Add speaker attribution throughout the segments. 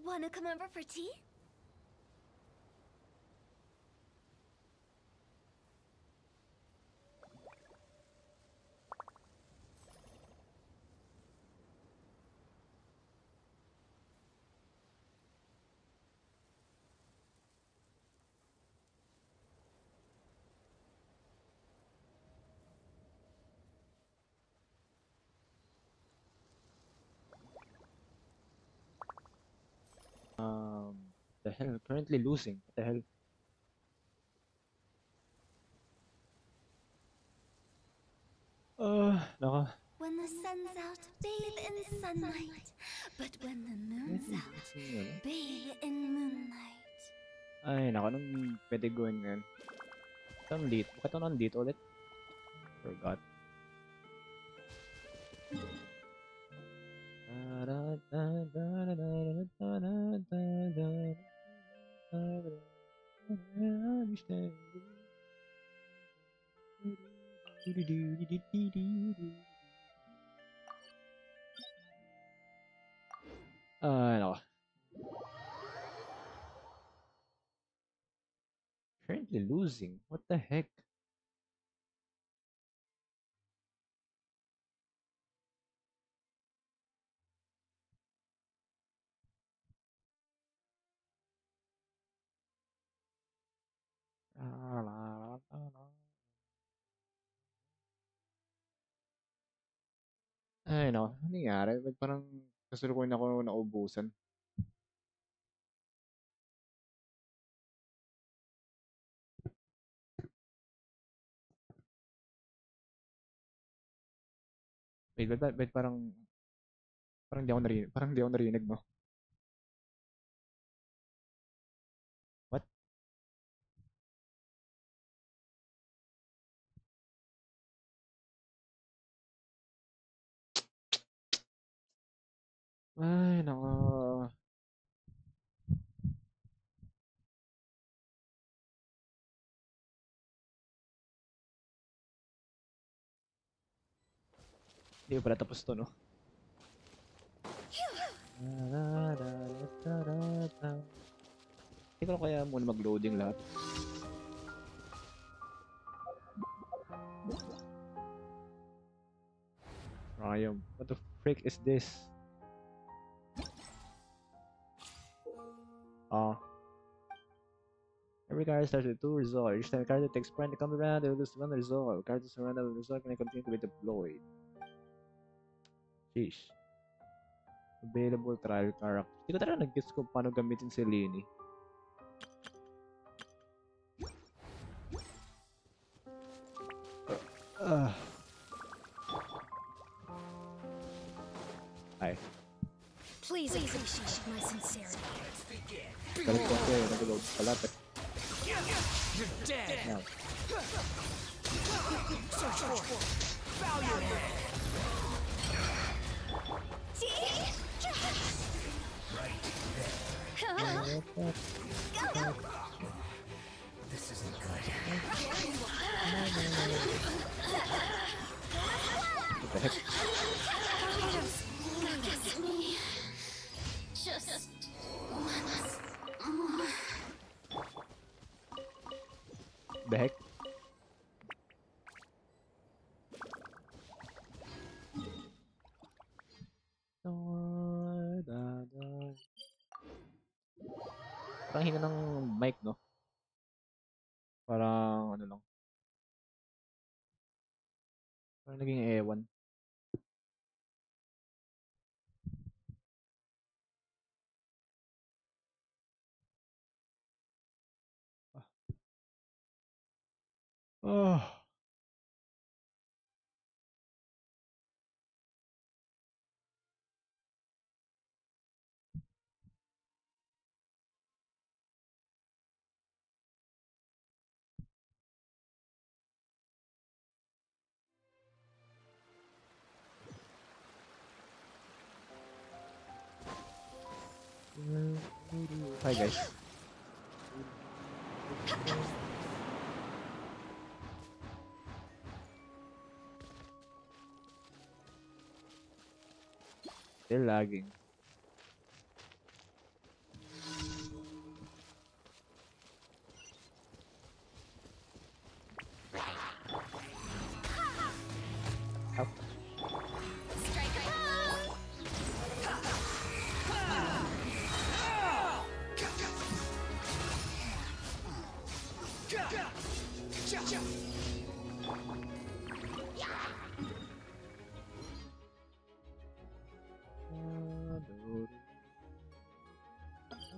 Speaker 1: Wanna come over for tea?
Speaker 2: The hell? Currently losing. What the hell? Naka.
Speaker 1: When the sun's out, bathe in sunlight. But when the moon's out, bathe in moonlight.
Speaker 2: Ay, naka. Anong pwede gawin ngayon? Ito nandito. Bakit ito nandito ulit? Forgot. Naka. Currently losing. What the heck? Ay, no. Ano nangyari? Ba't parang kasalukuyan ako naubusan? Wait, ba't parang di ako narinig, parang di ako narinig, no? What? Ay, nako. Hindi ko pala tapos to, no? Hindi ko na kaya muna mag-loading lahat. Ryan, what the frick is this? Every card starts with 2 resolve. Each time a card takes point to come around, it will lose 1 resolve. Cards surrounded with resolve can continue to be deployed. Sheesh. Available trial character. Hindi ko talaga nag-guess kung paano gamitin si Lini. Ay.
Speaker 1: Please appreciate my sincerity.
Speaker 2: Galit ko kasi nag-load pala.
Speaker 3: You're dead.
Speaker 2: Now.
Speaker 3: Search for Valiant. This isn't good.
Speaker 2: What the heck?
Speaker 1: Just
Speaker 2: The heck? Parang hina ng mic, no? Parang ano lang. Parang naging ewan. Oh. Hi guys. Still lagging.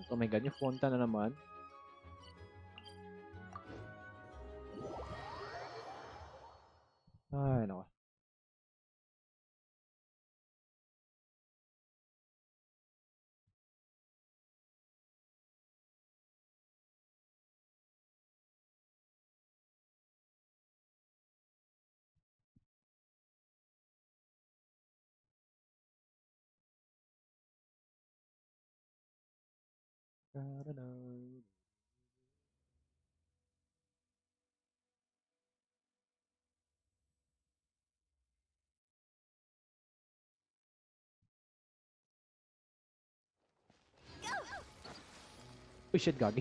Speaker 2: Oh my god, yung Fonta na naman. Ay, nako. Oh shit, gagi.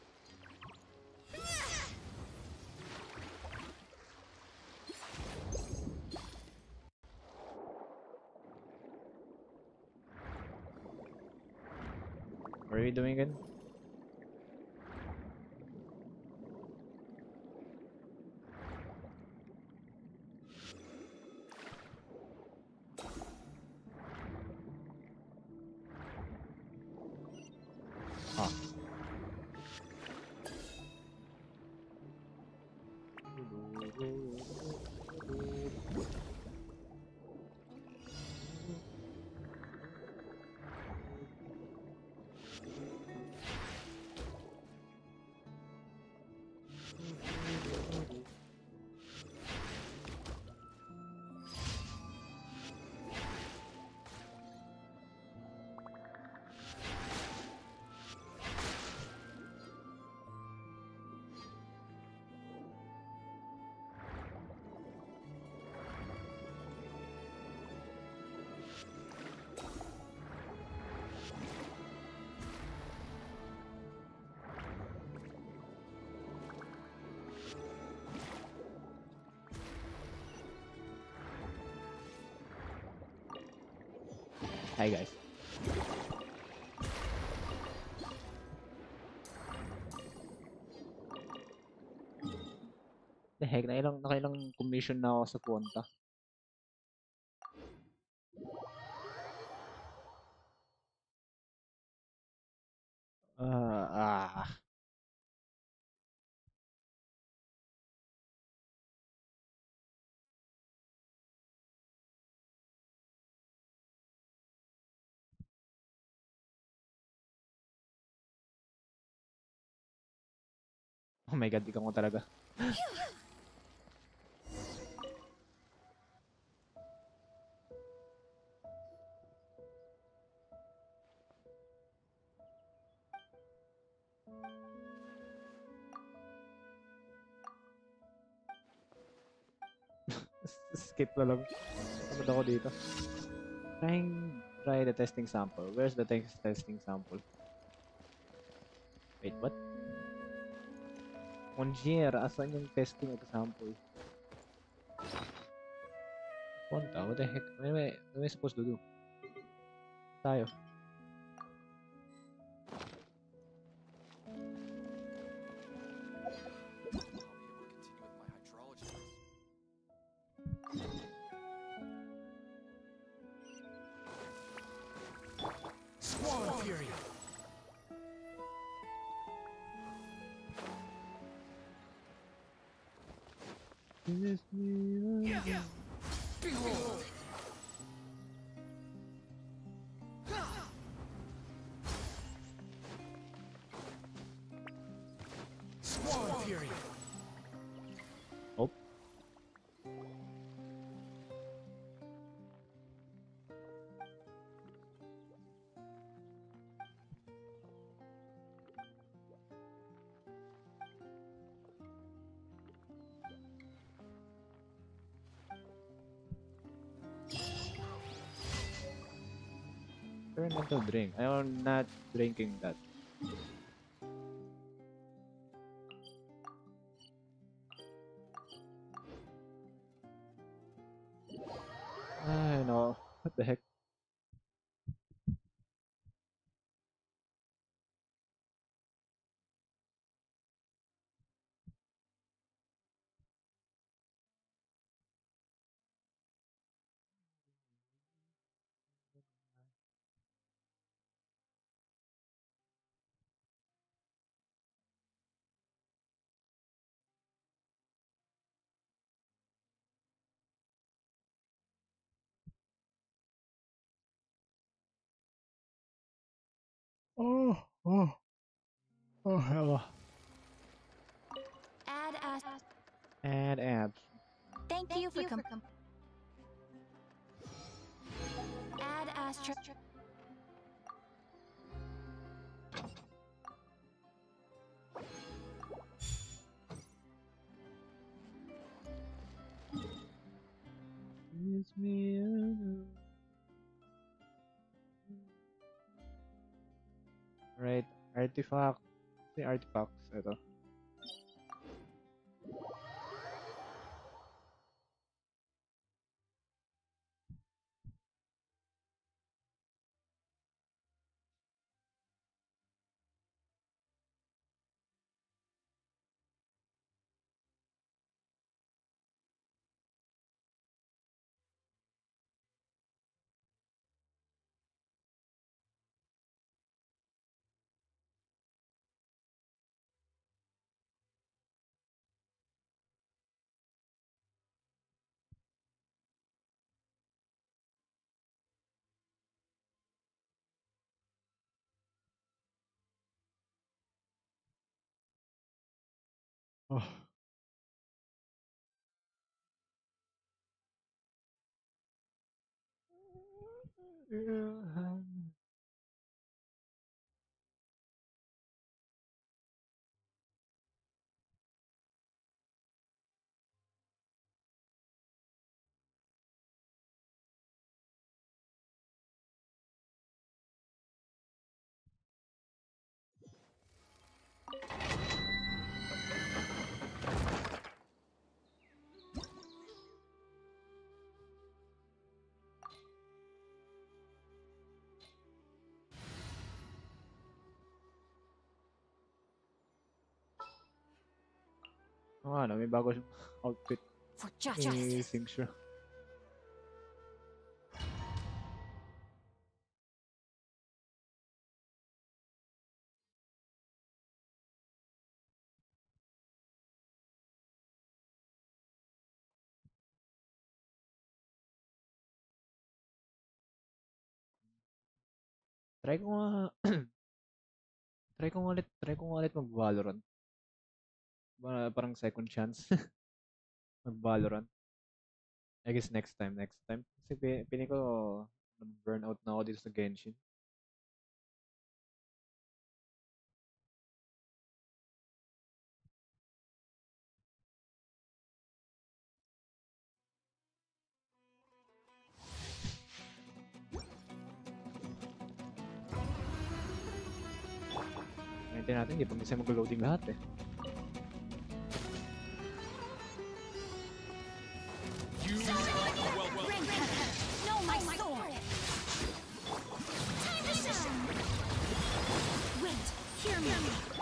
Speaker 2: What are you doing again? Ah. Hi guys. The heck, nakailang commission na ako sa Fonta. Ah. Oh my god, ikaw mo talaga. Skip na lang. Tamad ako dito. Try the testing sample. Where's the testing sample? Wait, what? Ongier, asan yung testing example? Fonta, what the heck? What am I supposed to do? Tayo.
Speaker 3: Squall Fury. Behold. Squall Fury.
Speaker 2: Oh. Turn into drink. I am not drinking that. Ay, no. What the heck? Oh, oh, oh, hello.
Speaker 1: Add as.
Speaker 2: And abs.
Speaker 1: Thank you for Add astra.
Speaker 2: It's me. Right, artifact. The artifacts. Ito. Oh. Oh, ano, may bago siyang outfit.
Speaker 1: For
Speaker 2: May
Speaker 1: justice.
Speaker 2: things siya. Try ko nga, try ko nga ulit mag-Valorant. Parang second chance mag-Valorant. I guess next time. Kasi piling ko, burnout na ako dito sa Genshin. Hintayin natin, hindi pa kasi mag-loading lahat eh.
Speaker 3: You are welcome.
Speaker 1: No, my sword. Time to shine. Wait, hear me.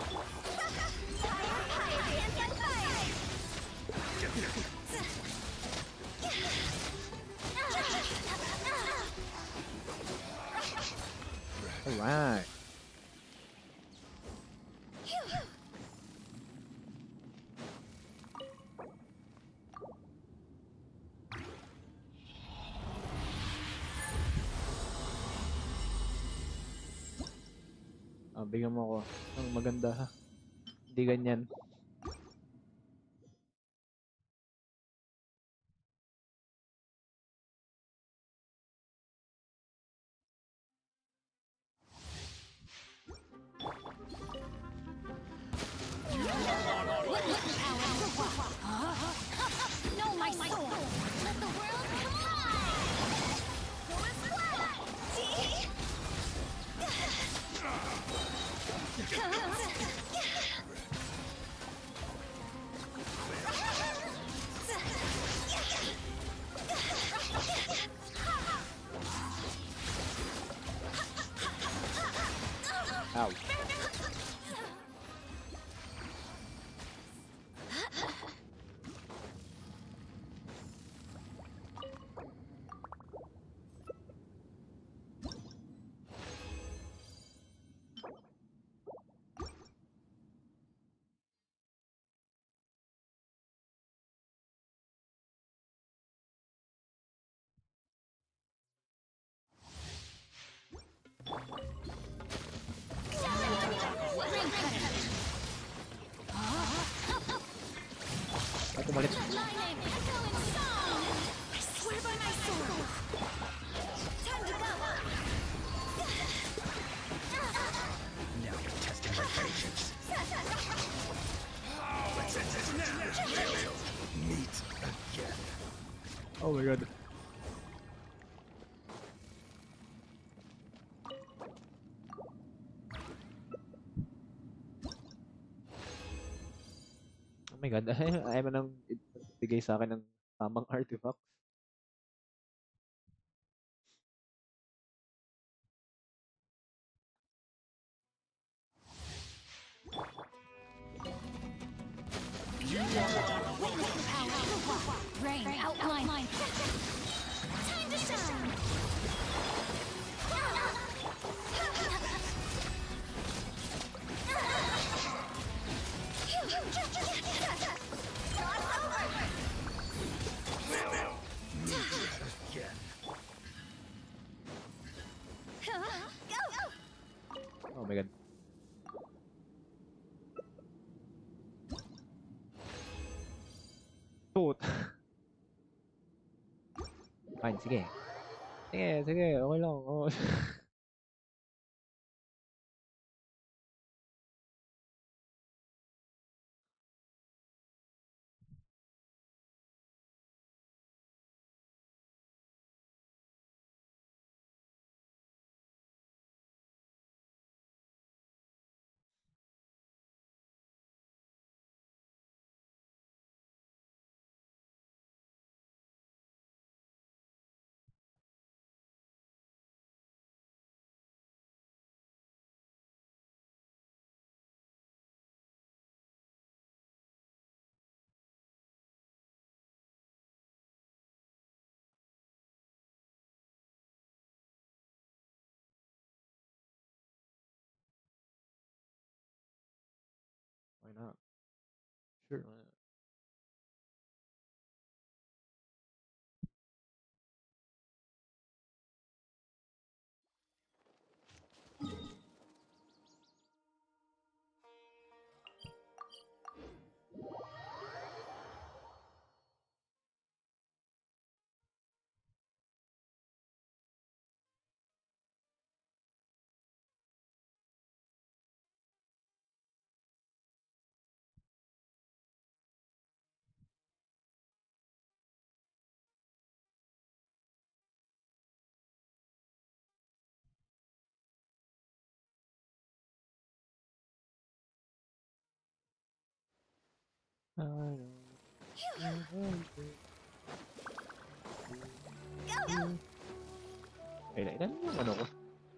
Speaker 2: Alright. Bigyan mo ako ng maganda ha. Hindi ganyan.
Speaker 1: No, my sword. Let the world collide. Full splash. See?
Speaker 2: Ow. my God, ayaw mo nang bigay sa akin ng tamang artifacts.
Speaker 1: Rain outline. Time to shine.
Speaker 2: Oh my God. Shoot! Fine, sige. Sige, okay lang. Oh. Why not? Sure, why not? Ilan yung ano ko?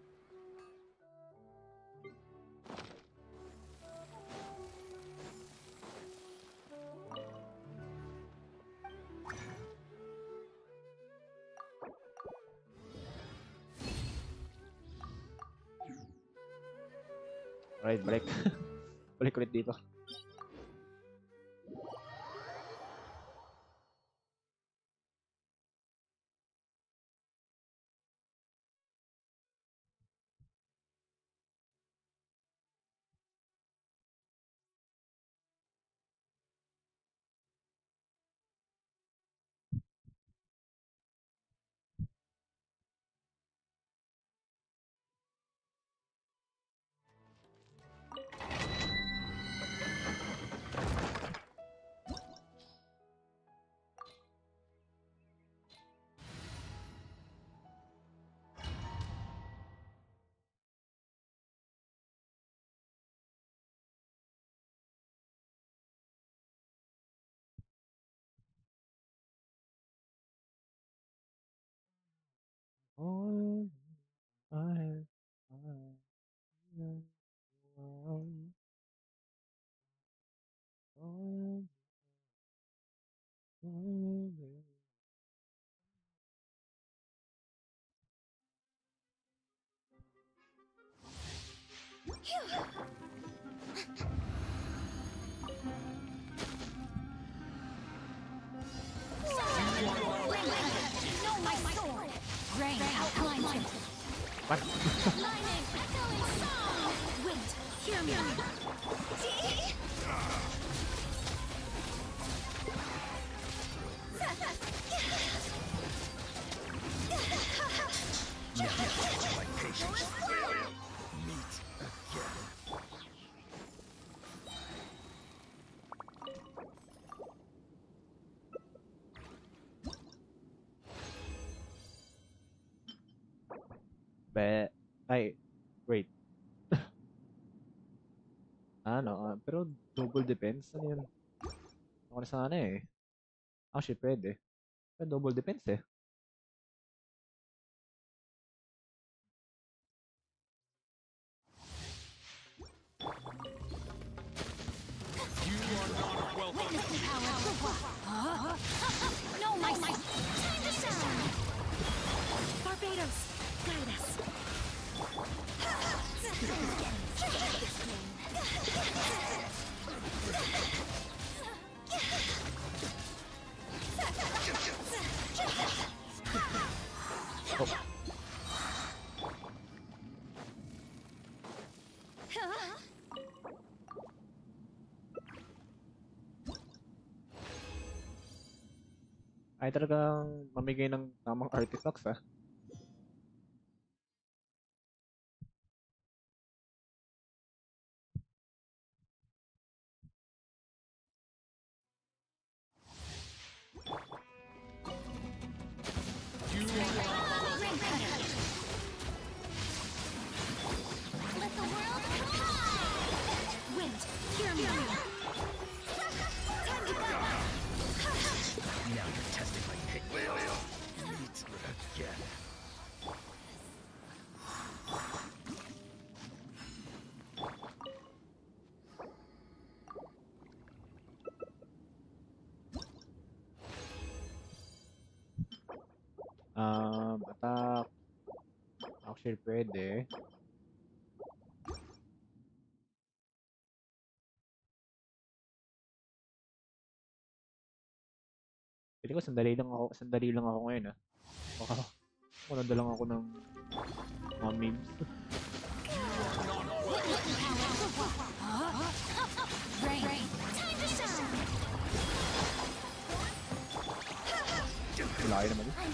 Speaker 2: Alright, balik. Balik ulit dito. All I
Speaker 1: Know my sword. Rain outline.
Speaker 2: What?
Speaker 1: Lightning, echoing song. Wait, hear me.
Speaker 2: Ay, wait. Ano? Pero double defense? Ano yun? Ako na sana eh. Actually, pwede. Pero double defense eh.
Speaker 3: You are not welcome.
Speaker 1: Witness the power of the Wa. No, my time to shine. Barbados, guide us.
Speaker 2: Ay talagang mamigay ng tamang artifacts ah.
Speaker 3: You are not
Speaker 1: Ring cutter. Let the world fly. Wind, hear me. Time to go.
Speaker 4: Now you're testing my patience. Again.
Speaker 2: Attack. Actually, pwede. Pili ko sandali lang ako ngayon ah. Baka manood lang ako ng mga memes.
Speaker 1: Rain, time to shine.
Speaker 2: Wala kayo naman eh.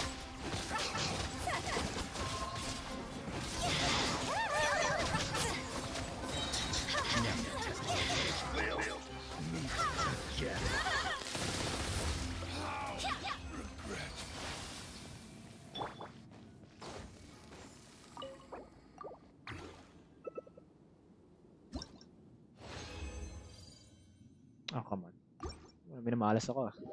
Speaker 4: Again.
Speaker 2: Oh, come on. Minamalas ako ah.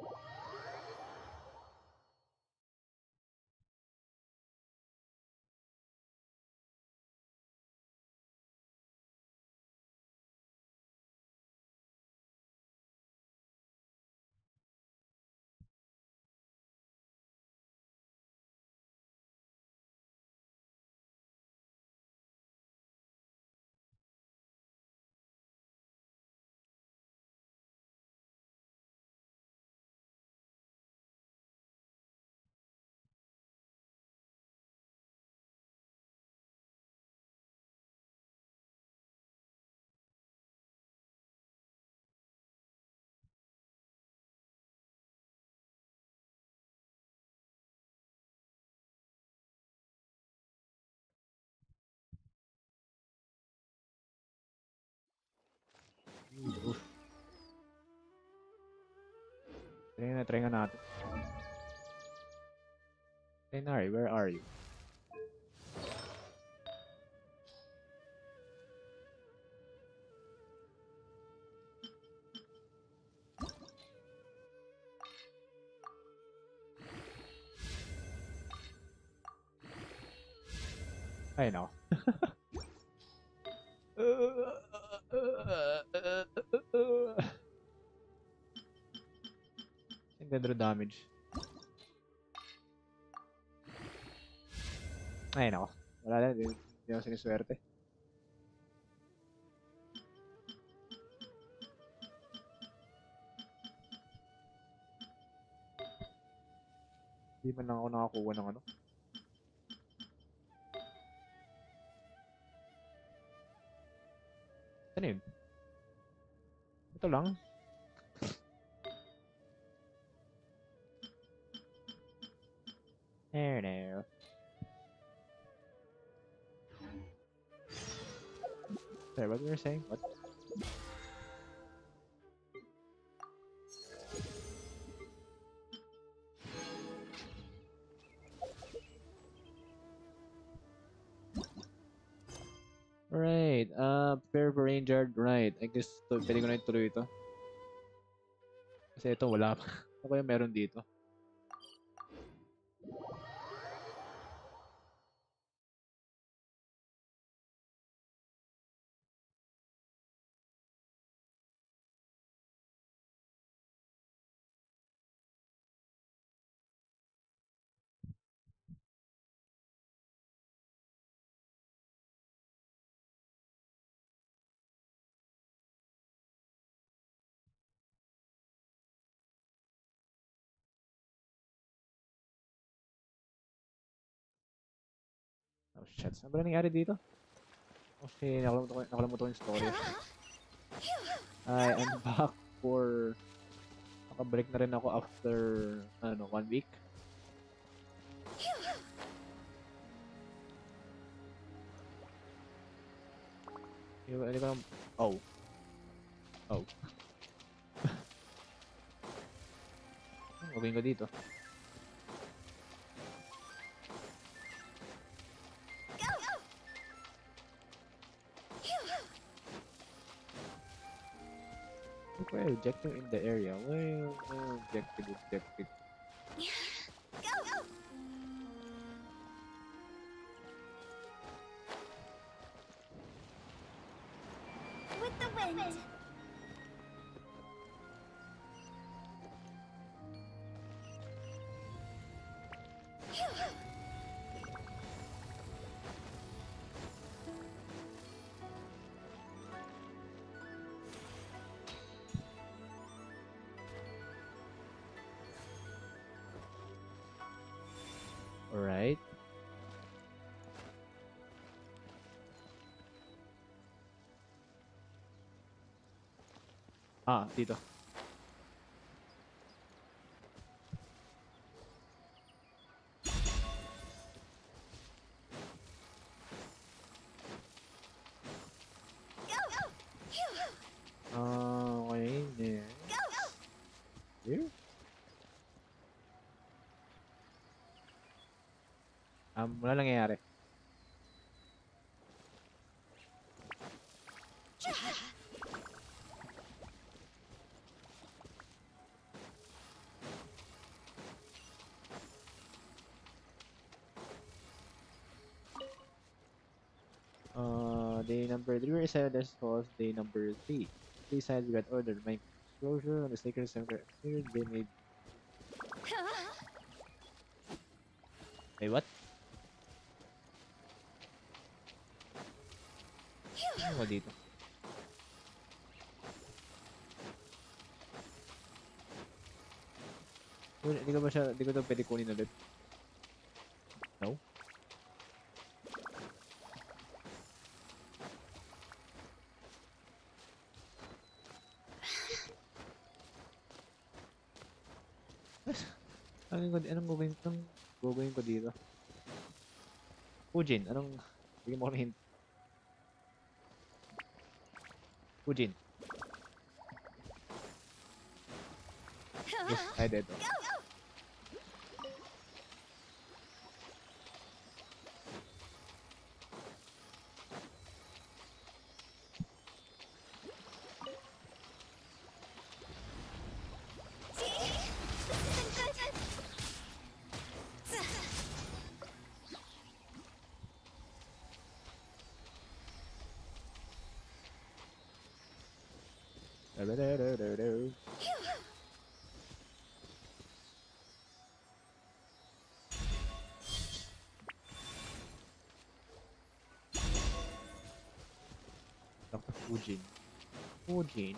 Speaker 2: Oof. Try nga natin. Tenari, where are you? Ay, nako. Engendro damage. Ay, nako. Wala na, hindi ako siniswerte. Hindi man lang ako nakakuha ng ano. Ano yun? Ito lang. There. Sorry, what were you saying? What? Right, prepare for range yard. Right, I guess pwede ko na ituloy ito. Kasi ito wala pa. Ano kaya meron dito? Oh shit, saan ba nangyari dito? Oh shit, nakalimutan ko yung story. Hi, I'm back for... Nakabalik na rin ako after, ano, 1 week. Hindi ko lang... Oh. Oh. Ang gagawin ko dito? Well, objective in the area. Well, objective.
Speaker 1: With the wind.
Speaker 2: Alright. Ah, dito. Okay, next. Here? Wala nangyayari. Day number 3 were decided as was day number 3. 3 sides got ordered. My closure on the sacred center appeared. They made. Wait, what? Ano ba dito? Hindi ko ba siya, hindi ko ito pwede kunin ulit. No? Anong gagawin ko dito? Fujin, bigyan mo kami hint. Fujin. Yes, ay dito. Dr. Fujin. Fujin?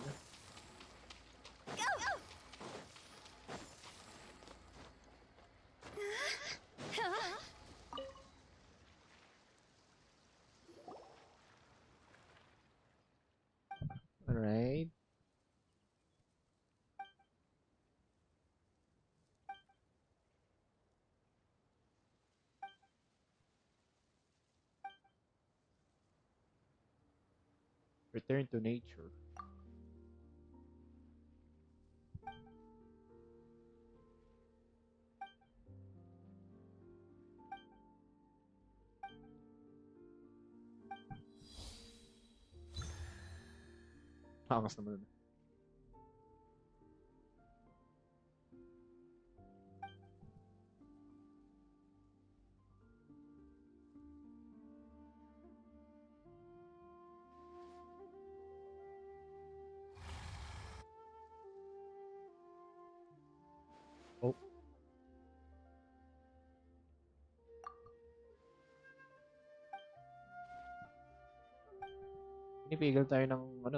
Speaker 2: Alright. Return to nature. Angas naman. Ipigil tayo ng ano.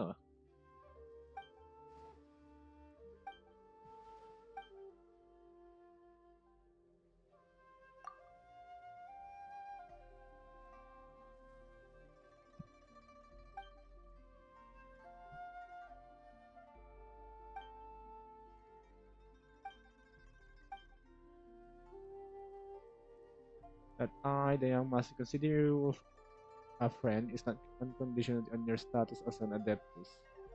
Speaker 2: That I, the young master, consider you a friend is not unconditional on your status as an adeptus.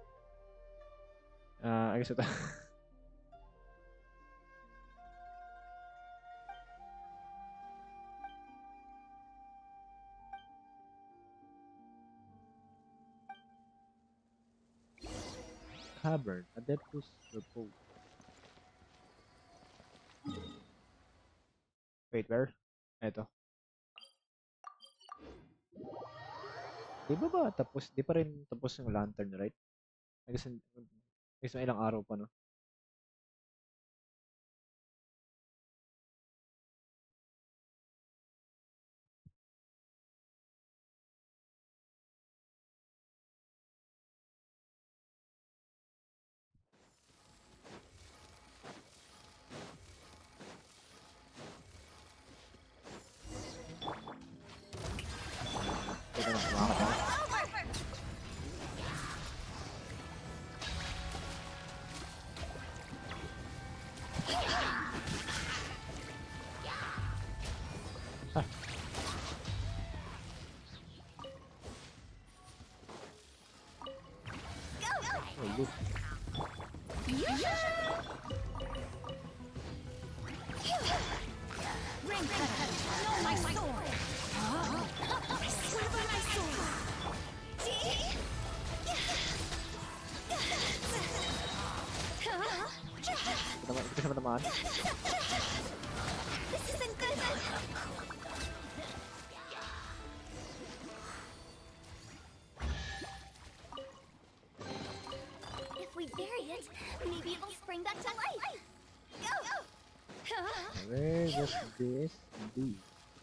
Speaker 2: I guess ito. Cavern, adeptus repose. Wait, where? Ito. Di ba ba tapos? Di pa rin tapos yung lantern, right? I guess may ilang araw pa, no? Teka lang, kumakas ako. Ah. Oh, look.
Speaker 1: Ring cutter, know my sword. I swear by my sword.
Speaker 2: Hindi ko siya matamaan.
Speaker 1: This isn't good. If we bury it, maybe it'll spring back to life. Go!
Speaker 2: Where was this? Indeed.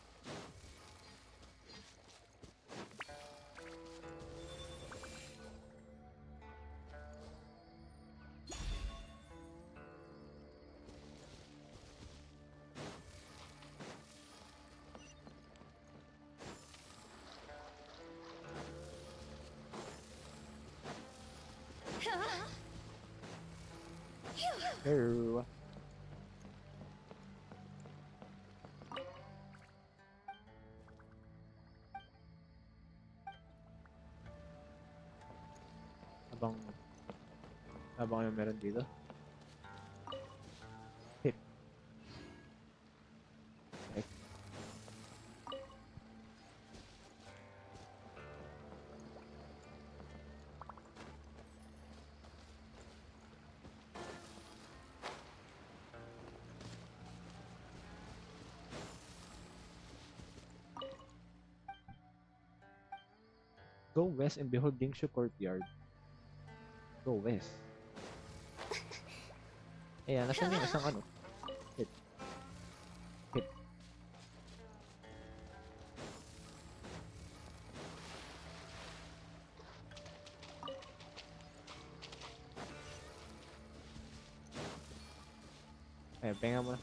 Speaker 2: Hello. Habang yung meron dito. Hit. Okay. Go west and behold Dingshu Courtyard. Go west. Ayan, nasan yung isang ano? Hit. Hit. Ayan, penga mo na.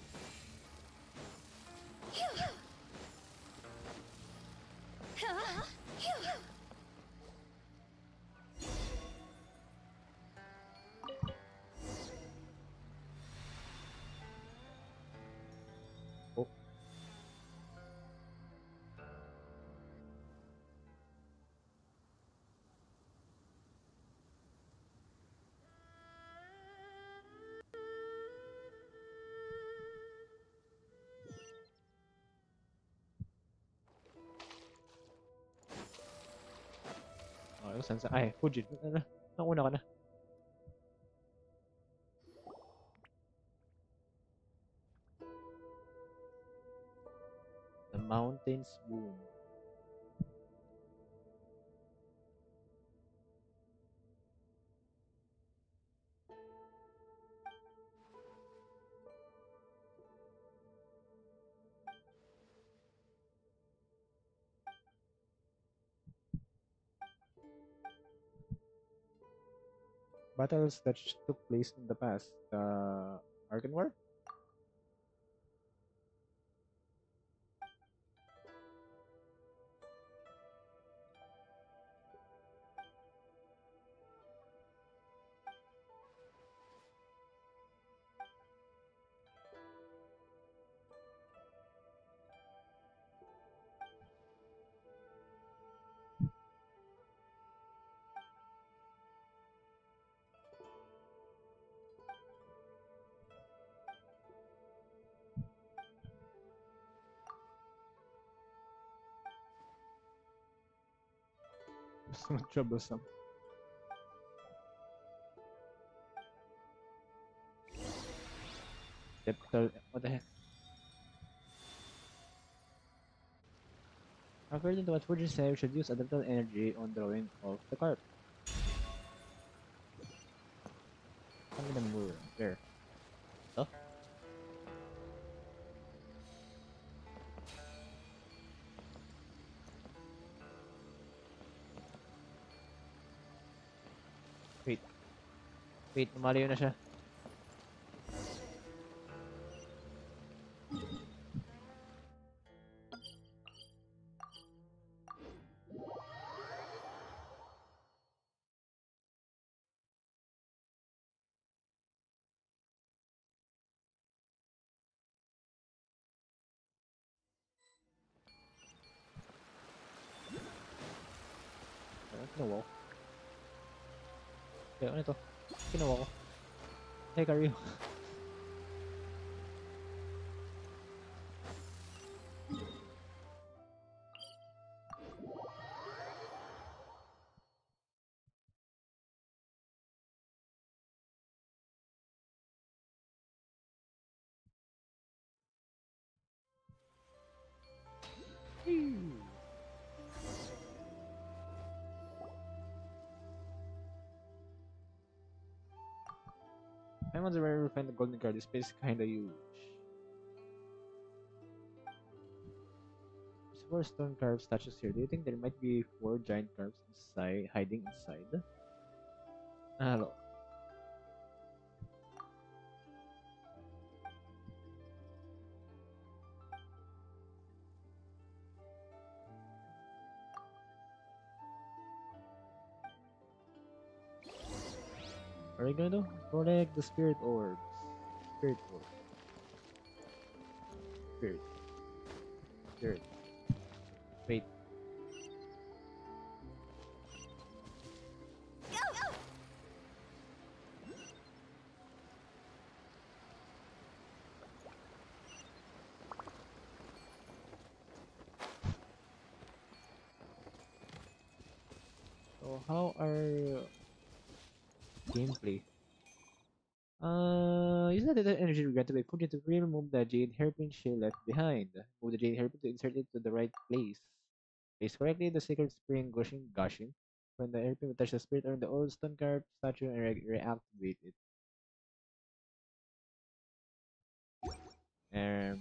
Speaker 2: Oh. Oh, saan sa... Ay, Fujin. Nauna ka na. The mountains boom. battles that took place in the past. Arkan War? So troublesome. What the heck? According to what Fujin said, we should use adaptable energy on drawing of the carp. Tell me the moor. There. Oh? Wait. Wait, lumalayo na siya. Ano kinuha ko? Kaya ano to? Kinuha ko. Hey, Karyo. I wonder where we find the golden card. This place is kinda huge. There's 4 stone carved statues here. Do you think there might be 4 giant carps inside, hiding inside? Hello. What are you gonna do? Collect the spirit orbs. Spirit orb. Spirit. Spirit. Wait. So how are gameplay? Use the energy regrettably. Put it to remove the jade hairpin she left behind. Move the jade hairpin to insert it to the right place. Place correctly the sacred spring gushing. When the hairpin will touch the spirit or the old stone carved statue and reactivate it. Um.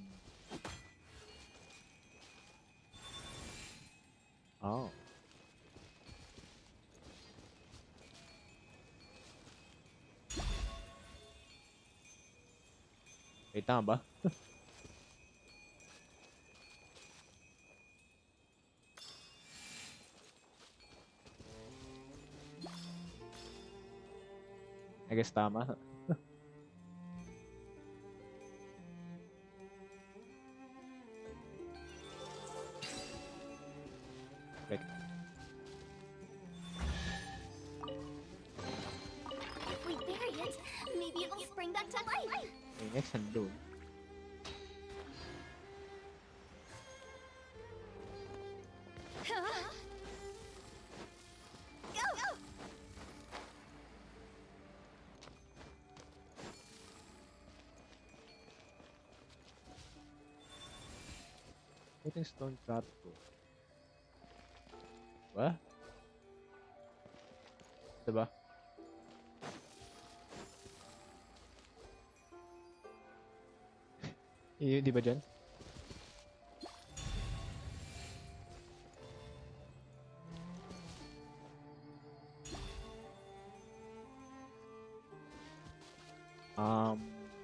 Speaker 2: Oh. Wait, tama ba? I guess tama. Like,
Speaker 1: If we bury it, maybe it'll spring back to life.
Speaker 2: next handle.
Speaker 1: Go!
Speaker 2: Putting stone trap ko. What? Diba? Di ba dyan? Um,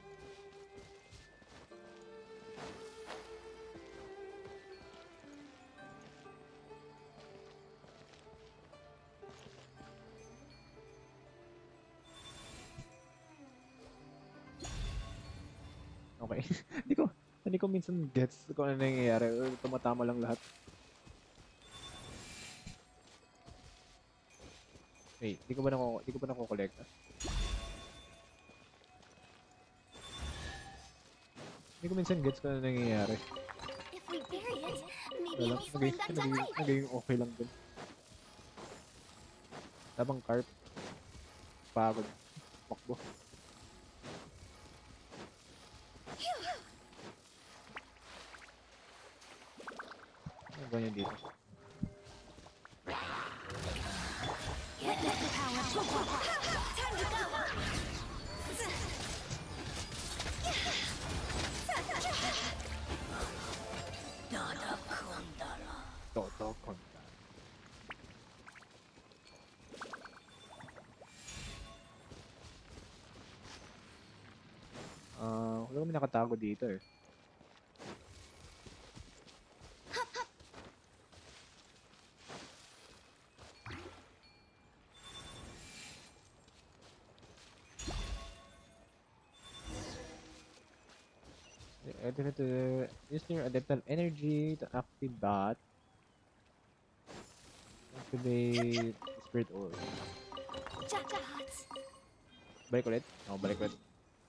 Speaker 2: okay. Hindi ko, hindi ko minsan gets kung ano nangyayari. Tumatama lang lahat. Wait, hindi ko ba nako-collect? Hindi ko minsan gets kung ano nangyayari.
Speaker 1: If we bury it, maybe
Speaker 2: Wala,
Speaker 1: it'll spring back to life.
Speaker 2: naging okay lang din. Tabang carp. Pagod. Makbo. Ano ba niya dito?
Speaker 1: Witness the power. Time to go.
Speaker 2: Toto Konta. Wala kami nakatago dito eh. Use your adaptable energy to activate spirit orb.
Speaker 1: Jackpot.
Speaker 2: Balik ulit? Oo, balik ulit.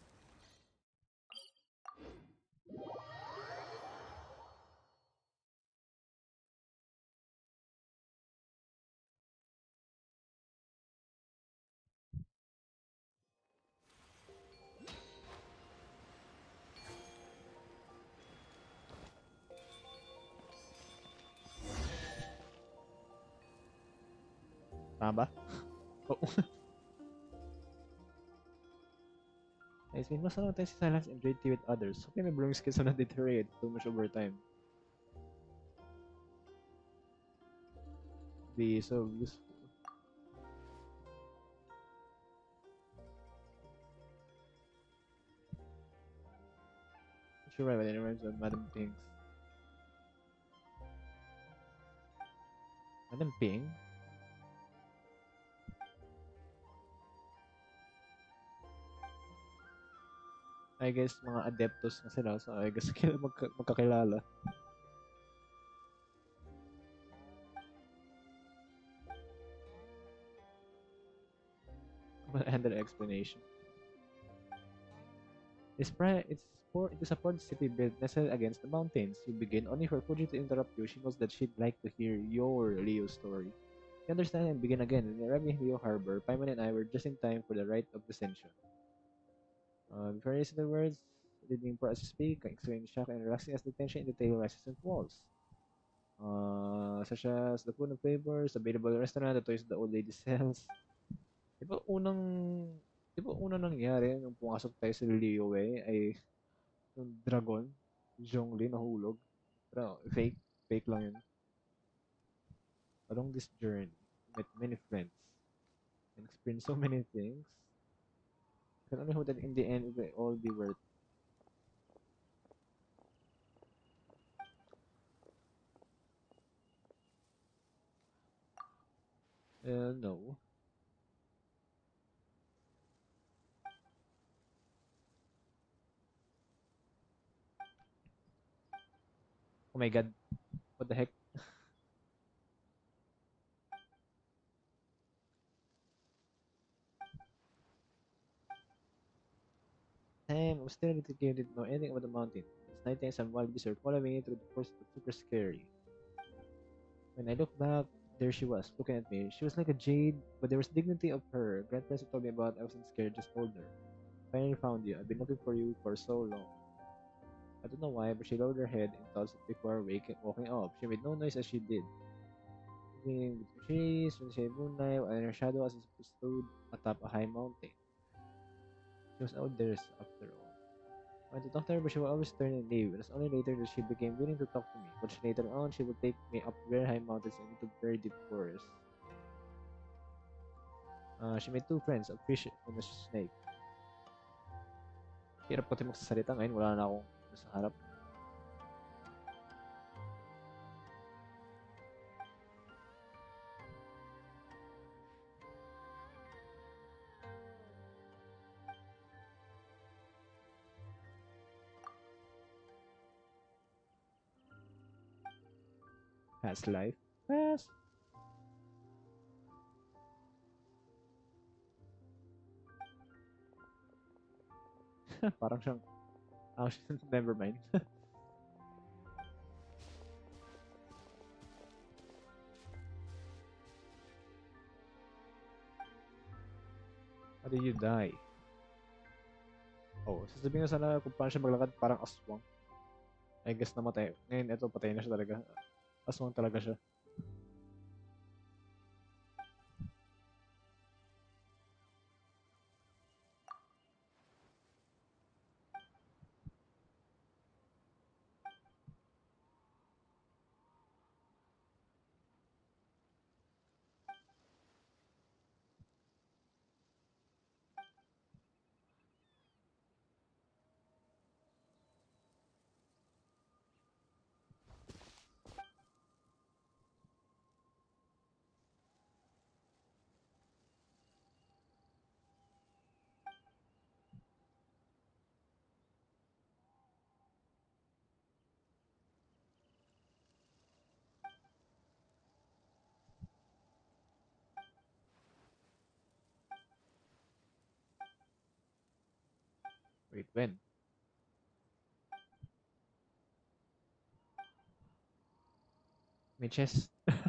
Speaker 2: Tama ba? Oo. I mean, mas ano tayo sa silence and enjoy with others. Okay, may blowing skills na deteriorate too much over time. Be so useful. Sure, right, when it reminds of Madam Ping's. Madam Ping? I guess mga adeptos na sila, so I guess magkakilala. And the explanation. It is a port city built nestled against the mountains. You begin only for Fuji to interrupt you. She knows that she'd like to hear your Leo story. You understand and begin again. When arriving in Leo Harbor, Paimon and I were just in time for the rite of descension. Before I say the words, leading for us to speak, explaining shock and relaxing as the tension in the tale rises and falls. Such as the food and flavors, available restaurant, the toys the old lady sells. Di ba unang, di ba unang nangyari nung pumasok tayo sa Liyue ay yung dragon, Zhongli nahulog. Pero fake lang yun. Along this journey, we met many friends and experienced so many things. I can only hope that in the end it will all be worth. No. Oh my god. What the heck? Damn, I'm still dedicated to know anything about the mountain. It's night and some wild beasts are following me through the forest. It's super scary. When I looked back, there she was, looking at me. She was like a jade, but there was dignity of her. Grandparents told me about I wasn't scared, just told her. Finally found you. I've been looking for you for so long. I don't know why, but she lowered her head and thought before walking up. She made no noise as she did. Moving between trees, when she had moonlight, and her shadow as it stood atop a high mountain. She was out there after all. I went to talk to her, but she would always turn and leave. It was only later that she became willing to talk to me. But later on, she would take me up very high mountains and into very deep forests. She made two friends, a fish and a snake. Hirap ko din magsasalita ngayon. Wala na akong nasa harap. Past life. Past. Parang siyang... never mind. How did you die? Oh, sasabihin ko sana kung paano siya maglakad parang aswang. I guess namatay. Ngayon, ito, patay na siya talaga. Aswang talaga siya. Wait, when? May chest.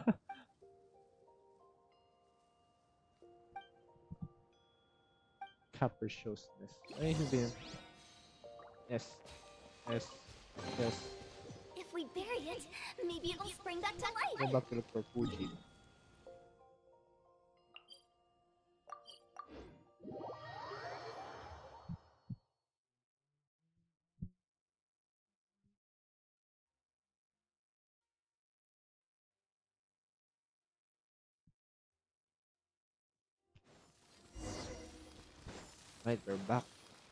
Speaker 2: Capriciousness. Ano yung sabihin? Yes. Yes. Yes.
Speaker 1: If we bury it, maybe it'll spring back to
Speaker 2: Go
Speaker 1: life.
Speaker 2: back to look for Fuji. Right, we're back.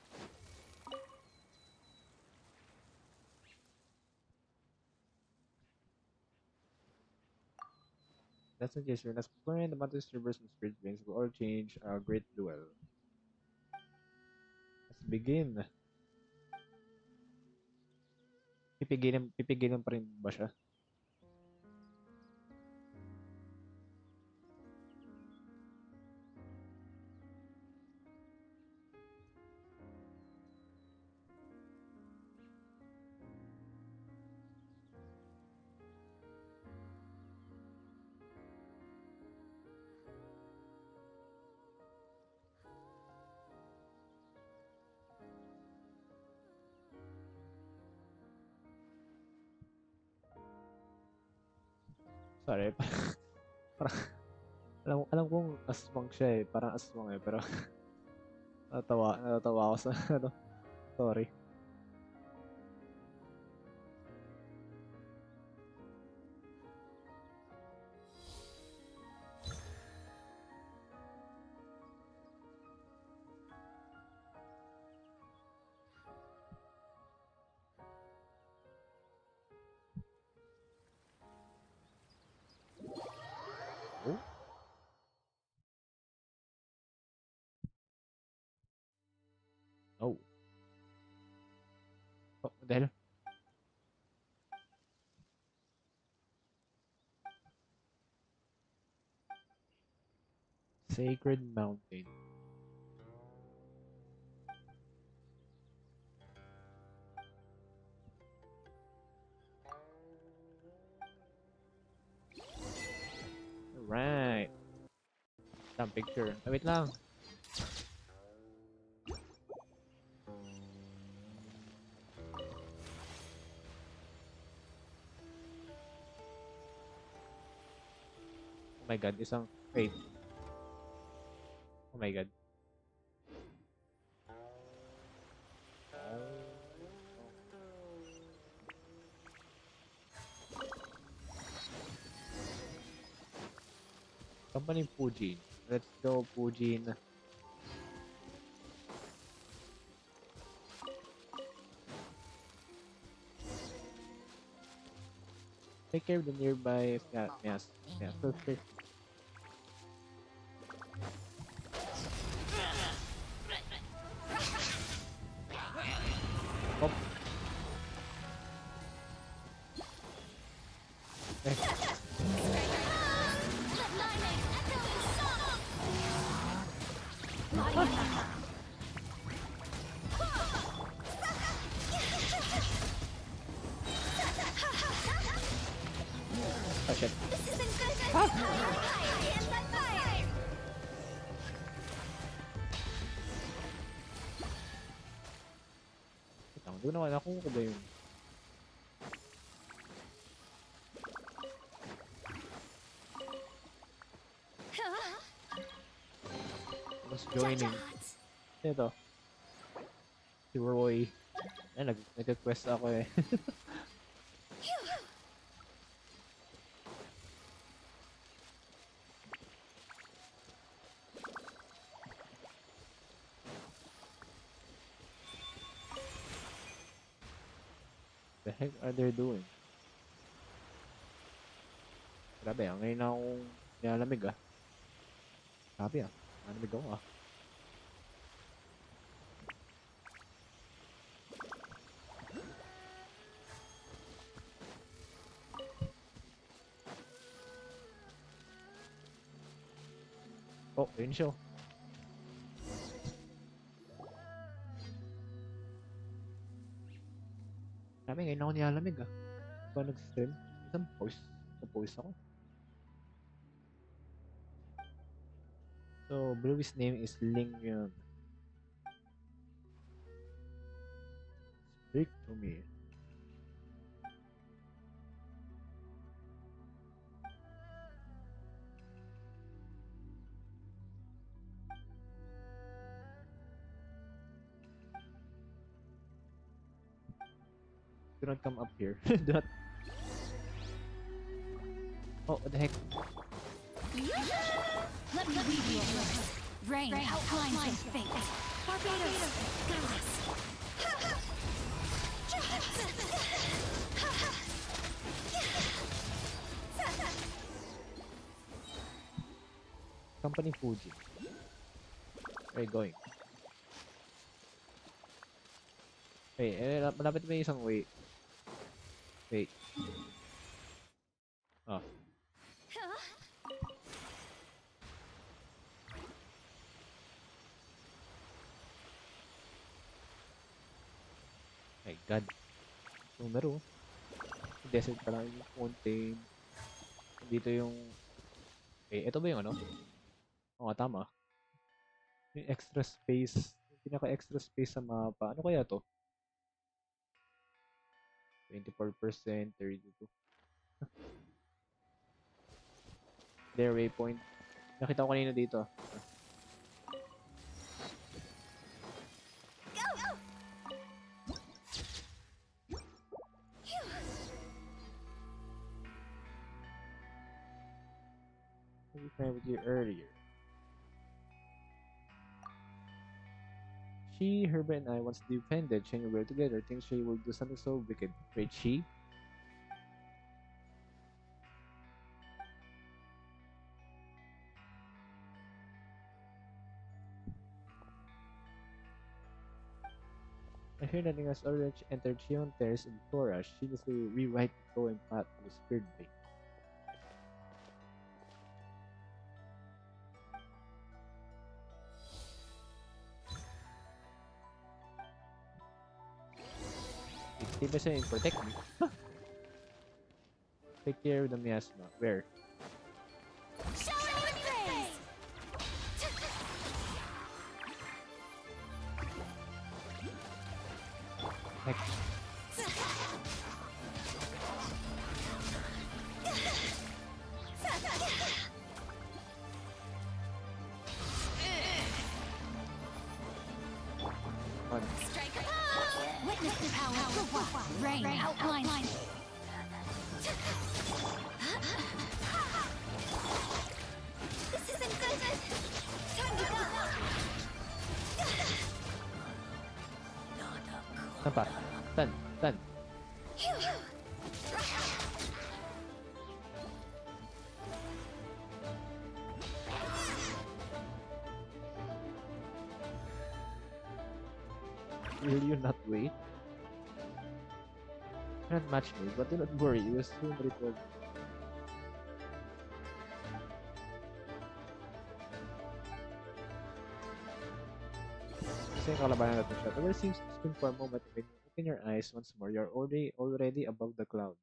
Speaker 2: That's in case you're not exploring the mountain rivers and spirit beings will all change a great duel. Let's begin. Pipigilan pa rin ba siya? Sorry. Parang, alam kong aswang siya eh. Parang aswang eh. Pero, natatawa ako sa, ano, sorry. Oh? Oh. Oh, dahil. Sacred Mountain. Alright. Some picture. Ah, wait lang. Oh my god, isang... Wait. Oh my god. Company Fujin. Let's go, Fujin. Take care of the nearby yes. Yeah, perfect. Oh. Eh, oh shit.
Speaker 1: This isn't good. Fire! Hands on fire!
Speaker 2: Wait lang, doon naman ako ko ba yun? Was joining. Ito. Si Roy. Ay, nag-quest ako eh. The heck are they doing? Grabe ah, ngayon na akong nilalamig ah. Grabe ah, nilalamig ako ah. Oh, yun siya. Grabe, ngayon na ako nilalamig ah. Ba nag-stream? Isang post. Nag-post ako. So, Bluey's name is Ling Yun. Speak to me. Do not come up here. Do not. Oh, what the heck?
Speaker 1: Let me read you first. Rain outlines your fate. Barbados, Gallus.
Speaker 2: Company Fuji. Where are you going? Wait, malapit may isang way. Wait. Oh. My God. Numero. Desert pala yung mountain. Dito yung... Eh, ito ba yung ano? Oo, tama. Yung extra space. Yung pinaka-extra space sa mapa. Ano kaya to? 24%, 32. Their waypoint. Nakita ko kanina dito. I was playing with you earlier. She, Herbert, and I once defended Shen we were together. Think she will do something so wicked. Wait, she? I hear that has already entered Shion Terrace in Flora. She needs to rewrite the flowing path of the Spirit Blade. Di ba siya yung protect me? Take care of the miasma. Where? Heck. One.
Speaker 1: Witness the power of what? Rain outlines. This isn't good. Time to go.
Speaker 2: Saan pa? Saan? Saan? Will you not wait? Cannot match me, but do not worry, you will soon return. Kasi yung kalabanan natin siya. The world seems to spin for a moment. When you open your eyes once more, you're already above the clouds.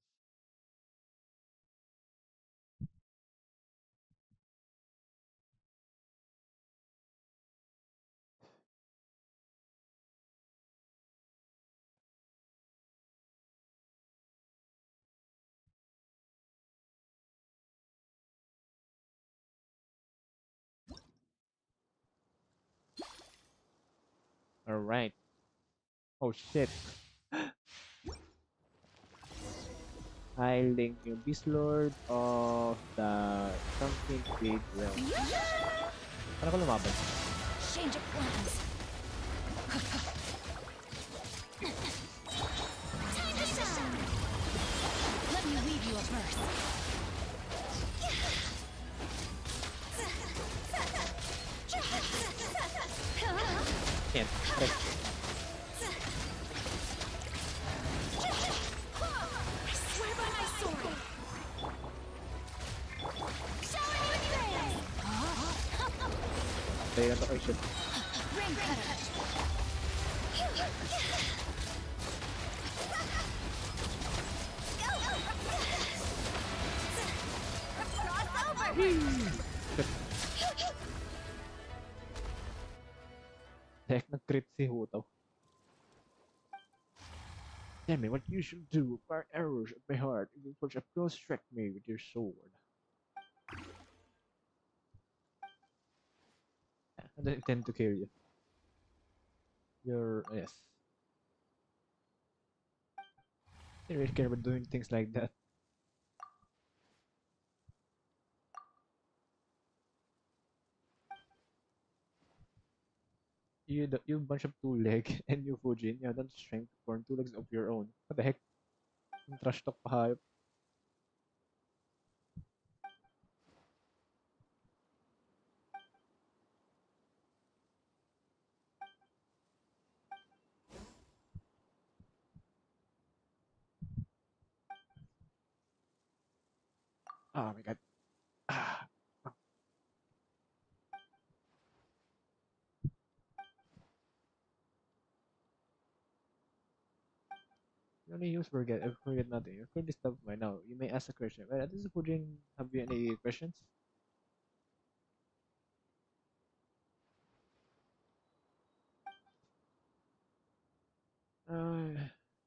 Speaker 2: Alright. Oh shit. Hiling yung Beast Lord of the Sunken Fade Realm. Paano ko lumaban?
Speaker 1: Change of plans. Time to shine. Let me weave you a verse.
Speaker 2: Can't. Correct.
Speaker 1: I swear by my sword. Shower me with praise.
Speaker 2: Tayo na to. Oh shit.
Speaker 1: Ring cutter.
Speaker 2: Heck, nag-crit si Hutaw. Tell me what you should do. Fire arrows at my heart. If you forge a close strike me with your sword. I don't intend to kill you. Yes. I don't really care about doing things like that. You bunch of two-leg and you Fujin, you have the strength to form two legs of your own. What the heck? Yung trash talk pa hayop. Oh my god. Ah. You only use forget nothing. You're currently stuff right now. You may ask a question. Well, this is Fujin. Have you any questions? Uh,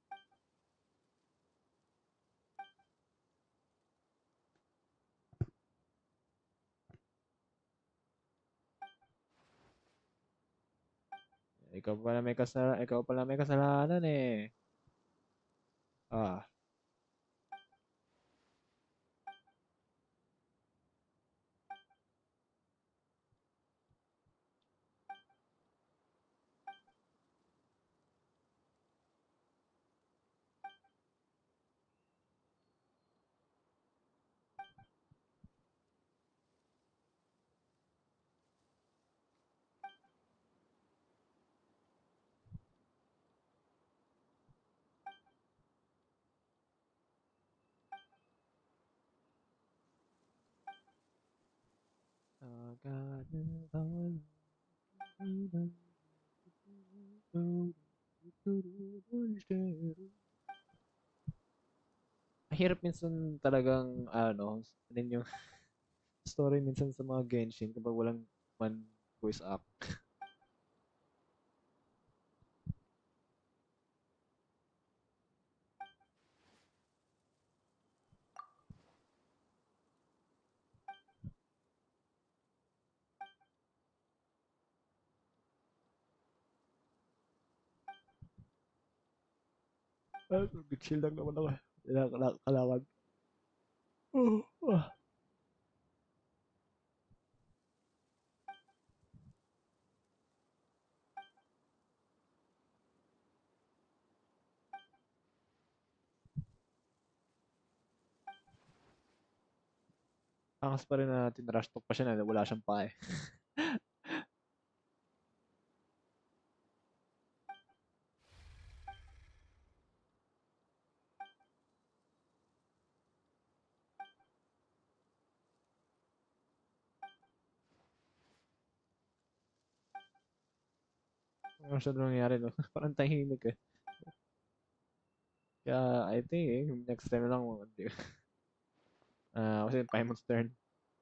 Speaker 2: ikaw pala may kasalanan eh. Ah, mahirap minsan talagang ano yung story minsan sa mga Genshin kapag walang man voice act. Chill lang naman ako. Kailangan. Angas pa rin na tinrush talk pa siya na wala siyang pae. Ano masyadong nangyari, no? Parang tahimik eh. Kaya, I think next time na lang, kasi Paimon's turn.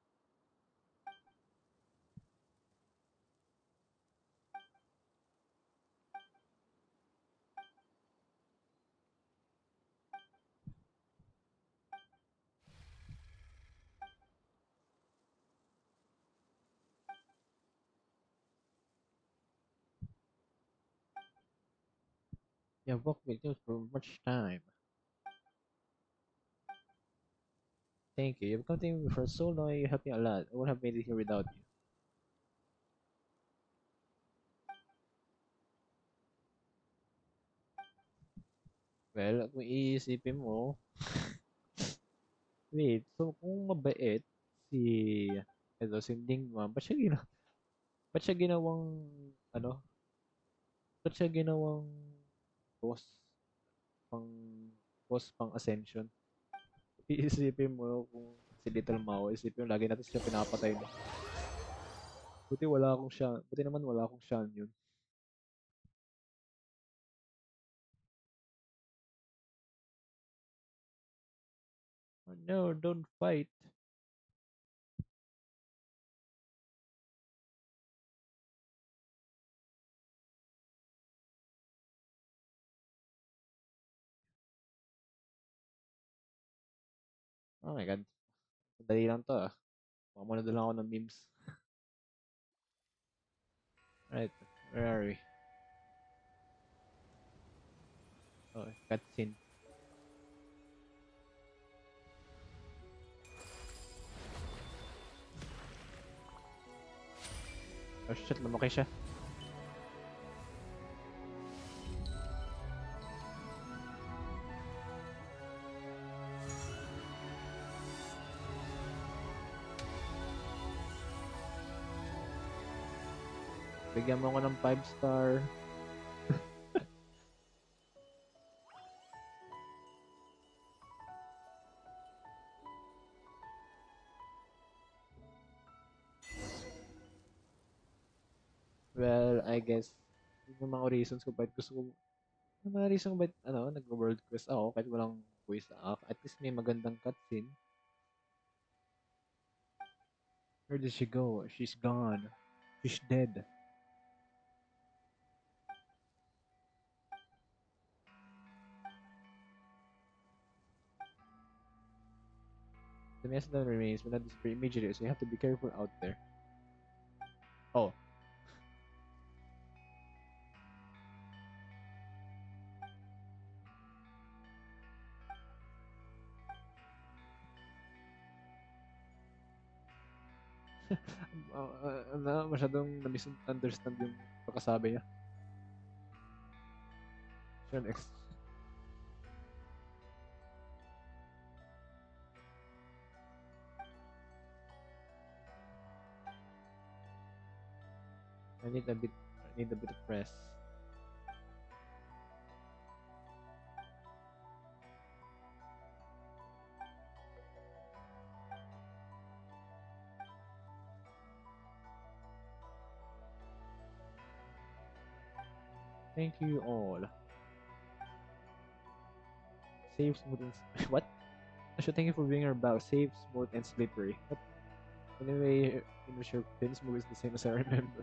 Speaker 2: You have walked with you for much time. Thank you. You've come to me for so long, you helped me a lot. I wouldn't have made it here without you. Well, kung iisipin mo, wait, so kung mabait si, si Dingma, ba't siya ginawang, ano, ba't siya ginawang boss pang, boss pang Ascension? Iisipin mo kung si Little Mao, isipin mo, lagi natin siya pinapatay, no? Buti naman wala akong Shan yun. Oh no, don't fight. Oh my god, madali lang to ah. Baka muna lang ako ng memes. Right, where are we? Oh, cutscene. Oh shit, lumaki siya. Bigyan mo ako ng 5 star. Well, I guess, yun yung mga reasons kung bakit gusto ko, yung mga reasons kung bakit, nag-world quest ako, kahit walang quiz ako. At least may magandang cutscene. Where did she go? She's gone. She's dead. The mess that remains will not disappear immediately, so you have to be careful out there. Oh. Masyadong na-misunderstand yung pagkasabi niya. Siya next. I need a bit of rest. Thank you all. Safe, smooth, and what? I should thank you for being our bow. Safe, smooth, and slippery. But anyway, in which your Vince move is the same as I remember.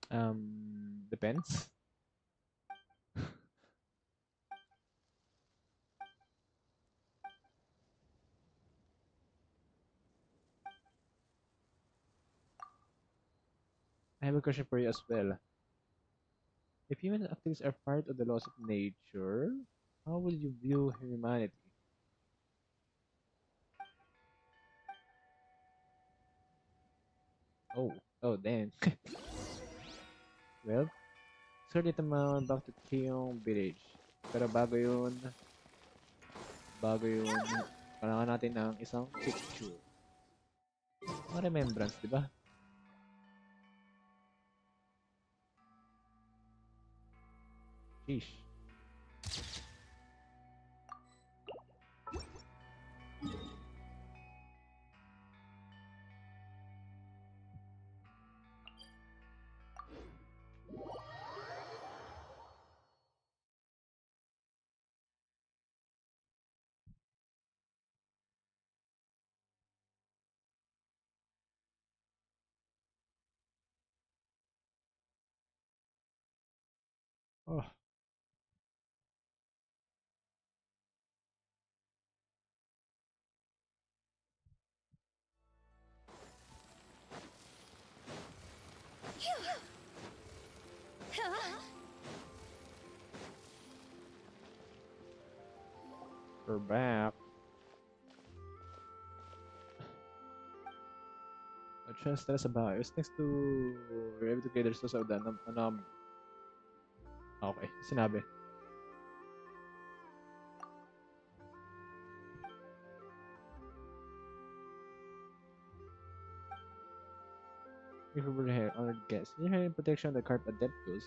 Speaker 2: Depends. I have a question for you as well. If human activities are part of the laws of nature, how will you view humanity? Oh, oh, damn. Well, sorry to back to Keong Village. Pero bago yun, kailangan natin ng isang picture. Mga remembrance, di ba? Sheesh. Oh, we're back. Just tell us about it. It's next to Rev Together sa Saudan. Okay, sinabi. If you were here, honored guest. You're here in protection of the Carp Adeptus.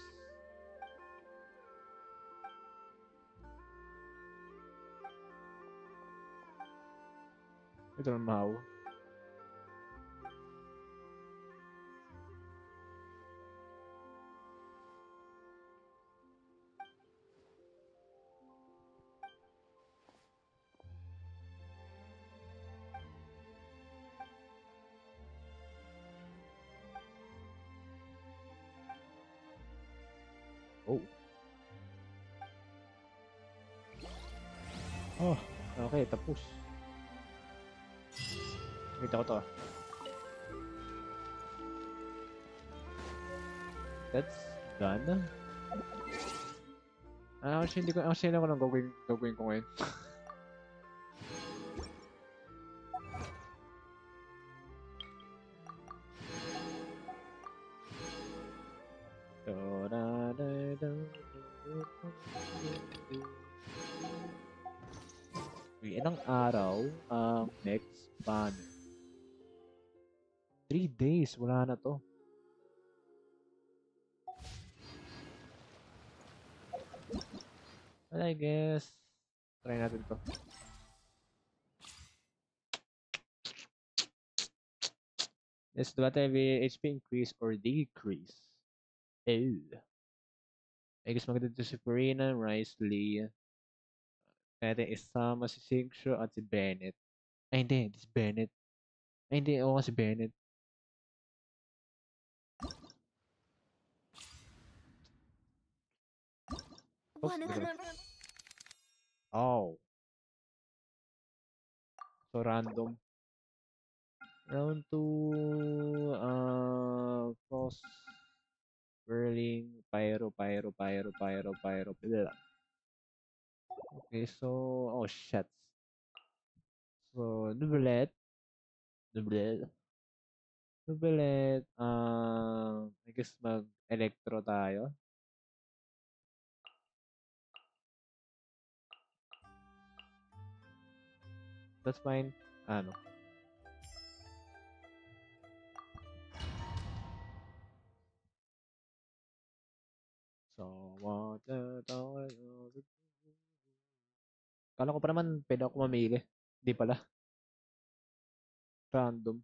Speaker 2: Ito ang Mau. Oh. Oh, okay, tapos. Kita ko to. That's done. Actually, hindi ko nang gagawin ko ngayon. Ilang araw ang next banner? 3 days, wala na to. Well, I guess, try natin to. Does the battle HP increase or decrease? Oh. I guess maganda to si Farina, Rice Lee. Kaya natin isama si Sigsho at si Bennett. Ay, hindi. Si Bennett. Ay, hindi. Oo, si Bennett.
Speaker 1: One of them.
Speaker 2: Oh. So, random. Round 2, Frost, Whirling, Pyro. Blah. Okay, so, oh, shit. So, Nubelet, I guess mag-electro tayo. That's fine. Ano? So, what the Kala ko pa naman pwede ako mamili. Di pala. Random.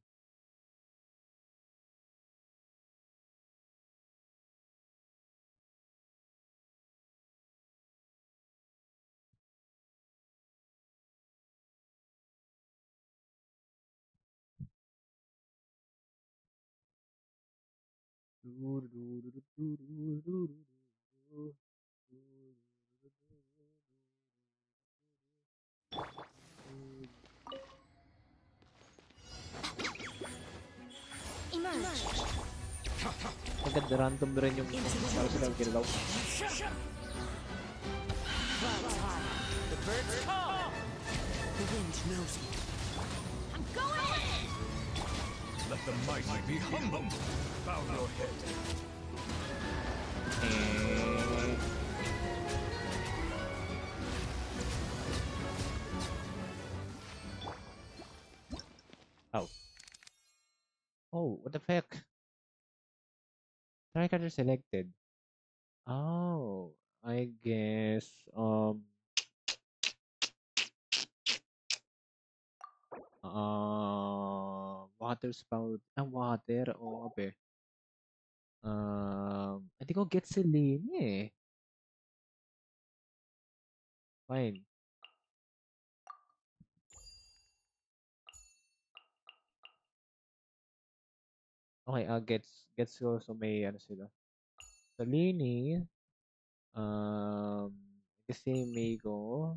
Speaker 1: Emerge.
Speaker 2: Ang ganda, random rin yung para sila ginaw.
Speaker 3: The birds call. The wind knows me.
Speaker 1: I'm going in.
Speaker 4: Let the mighty be humble. Bow your head.
Speaker 2: Oh. Oh, what the fuck? Striker selected. Oh, I guess water spout. Water. Oo, ape. Hindi ko get si Lini eh. Fine. Okay, gets ko. So may ano sila. Sa Lini, kasi may ko.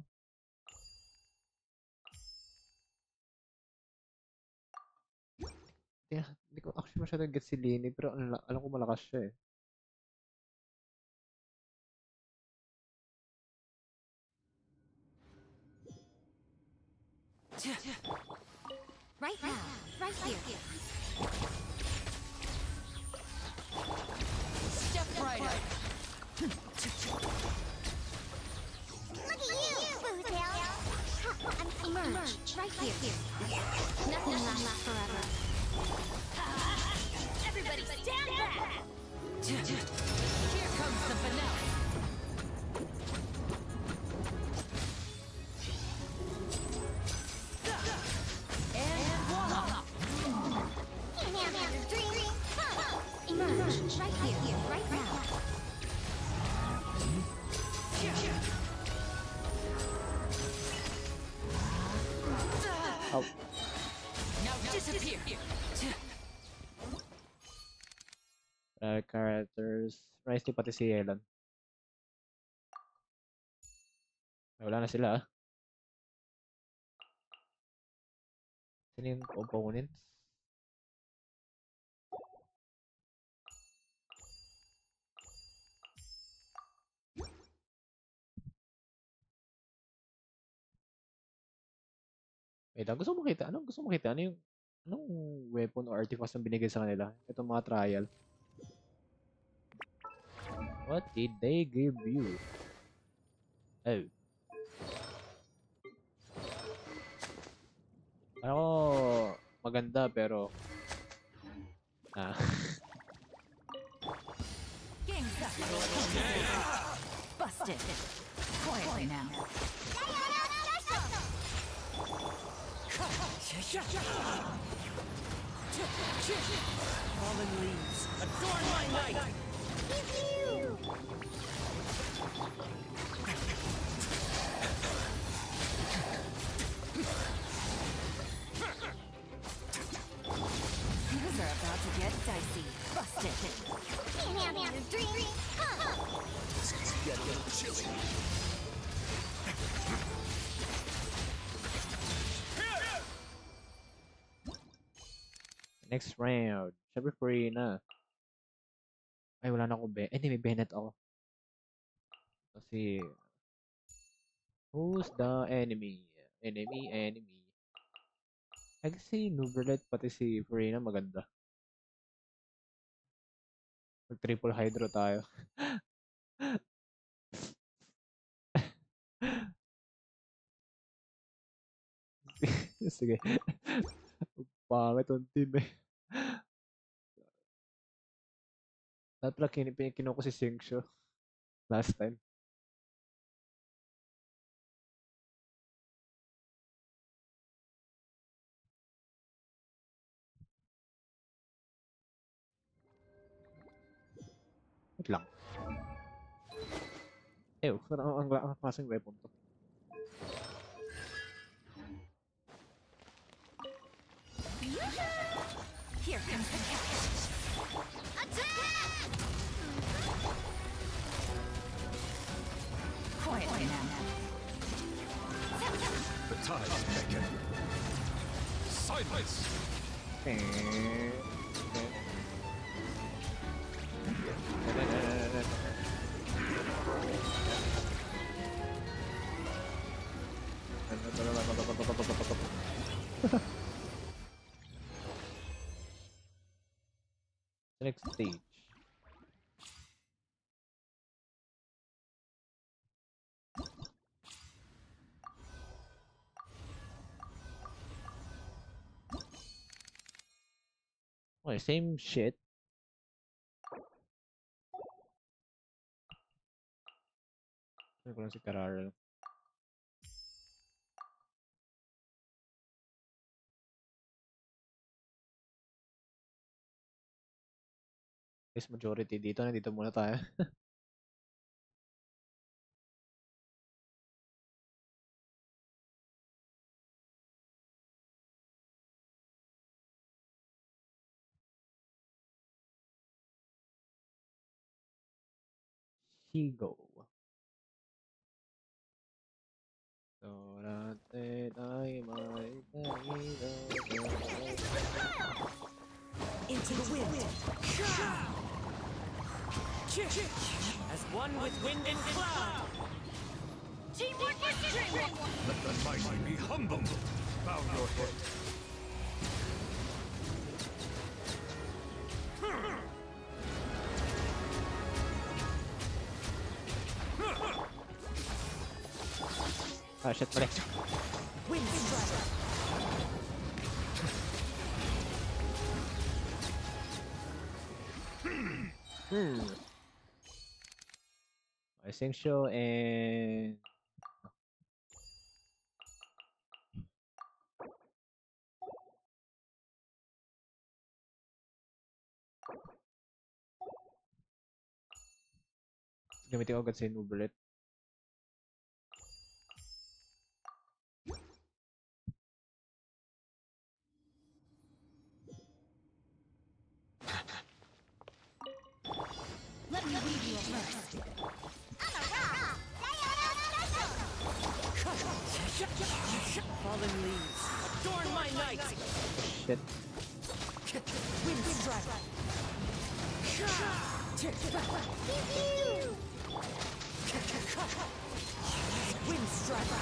Speaker 2: Hindi ko actually masyadong get si Lini, pero alam ko malakas siya eh.
Speaker 1: Right now. Right here.
Speaker 3: Step right up.
Speaker 1: Look at you, Bootail. Emerge. Right here. Nothing lasts forever. Everybody stand back.
Speaker 3: Here comes the finale. And voila.
Speaker 1: Emerge. Right here. Right now.
Speaker 2: Oh,
Speaker 3: Now disappear.
Speaker 2: characters. Rice ni pati si Elan. Ay, wala na sila ah. Sino yung opponents? Wait lang, gusto mo makita? Anong gusto mo makita? Anong weapon or artifacts ang binigay sa kanila? Itong mga trial. What did they give you? Oh. Ako, maganda pero...
Speaker 3: Game's up. Busted. Quietly now. Fallen leaves. Adorn my night. Things are about to get dicey. Busted.
Speaker 4: This is getting chilly.
Speaker 2: Next round. Siyempre free na. Ay, wala na akong hindi, may Bennett ako. Kasi... Who's the enemy? Enemy. Ay, kasi Nuberlet pati si Freya maganda. Mag-triple hydro tayo. Sige. Pangit ang team eh. Dapat pala kinuha ko si Xingqiu last time. Wait lang. Ew, ang klaseng weapon to.
Speaker 3: Here comes the catch. Quietly now.
Speaker 4: The tides beckon. Silence!
Speaker 2: Next stage. Oh, same shit. Ano ko lang si Karara. Guys, majority dito. Nandito muna tayo. Higo.
Speaker 3: Into the wind. As one with wind and cloud.
Speaker 1: Teamwork is strength.
Speaker 4: Let the mighty be humbled. Bow your head.
Speaker 2: Ah, shit, mali.
Speaker 3: Wind strike.
Speaker 2: I think so, and gamitin ko agad sa new bullet.
Speaker 1: Let me read you a verse.
Speaker 3: Fallen leaves. Adorn my night.
Speaker 2: Shit.
Speaker 3: Wind strike. Wind strike.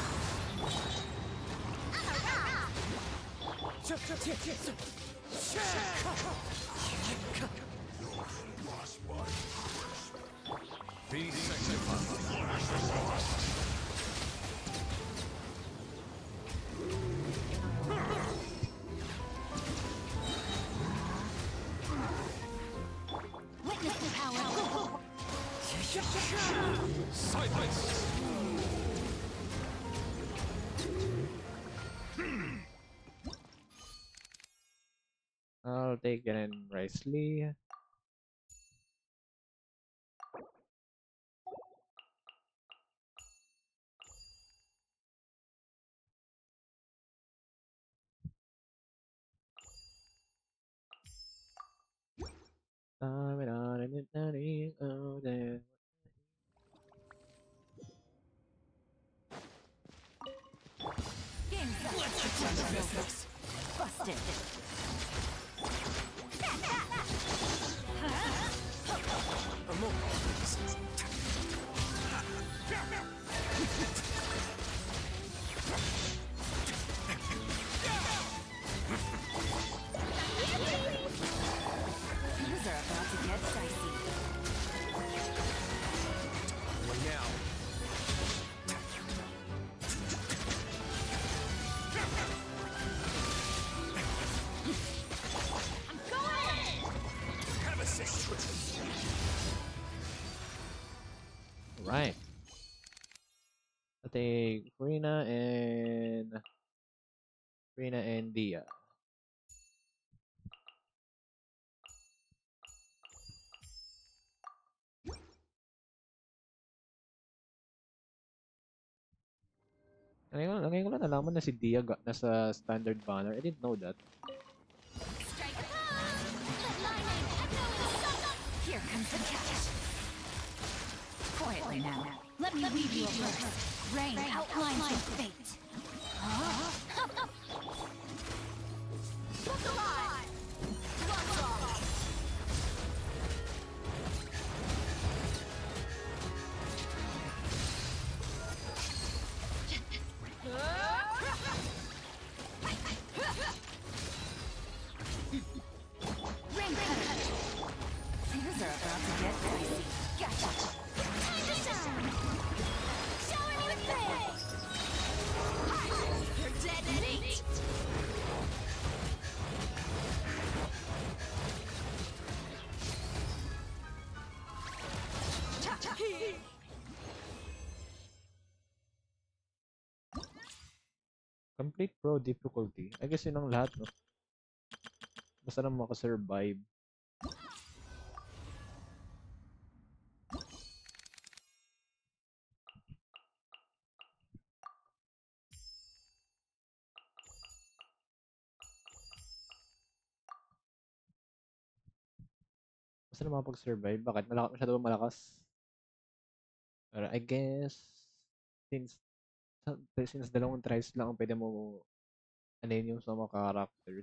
Speaker 4: Be sanctified.
Speaker 1: Witness the power.
Speaker 4: Silence!
Speaker 2: I'll take it in Risley.
Speaker 3: Busted. Things are about to get dicey.
Speaker 4: Now. Have a seat.
Speaker 2: Right. I'll take Rina and Dia. Ngayon ko lang nalaman na si Dia nasa standard banner. I didn't know that.
Speaker 1: Strike a pose. Let my name echo
Speaker 3: comes the catch. Quietly now. Let me weave you a verse. Rain outlines your fate. Look alive! Gloves off! Rain cutter! Things are about to get dicey. Gotcha!
Speaker 1: Time to shine! Shower me with praise!
Speaker 3: You're dead meat!
Speaker 2: Complete pro difficulty. I guess yun ang lahat, no? Basta lang makasurvive. Basta lang makapag-survive. Bakit? Masyado ba malakas? Pero I guess, since since dalawang tries lang ang pwede mo anin yung sa mga characters.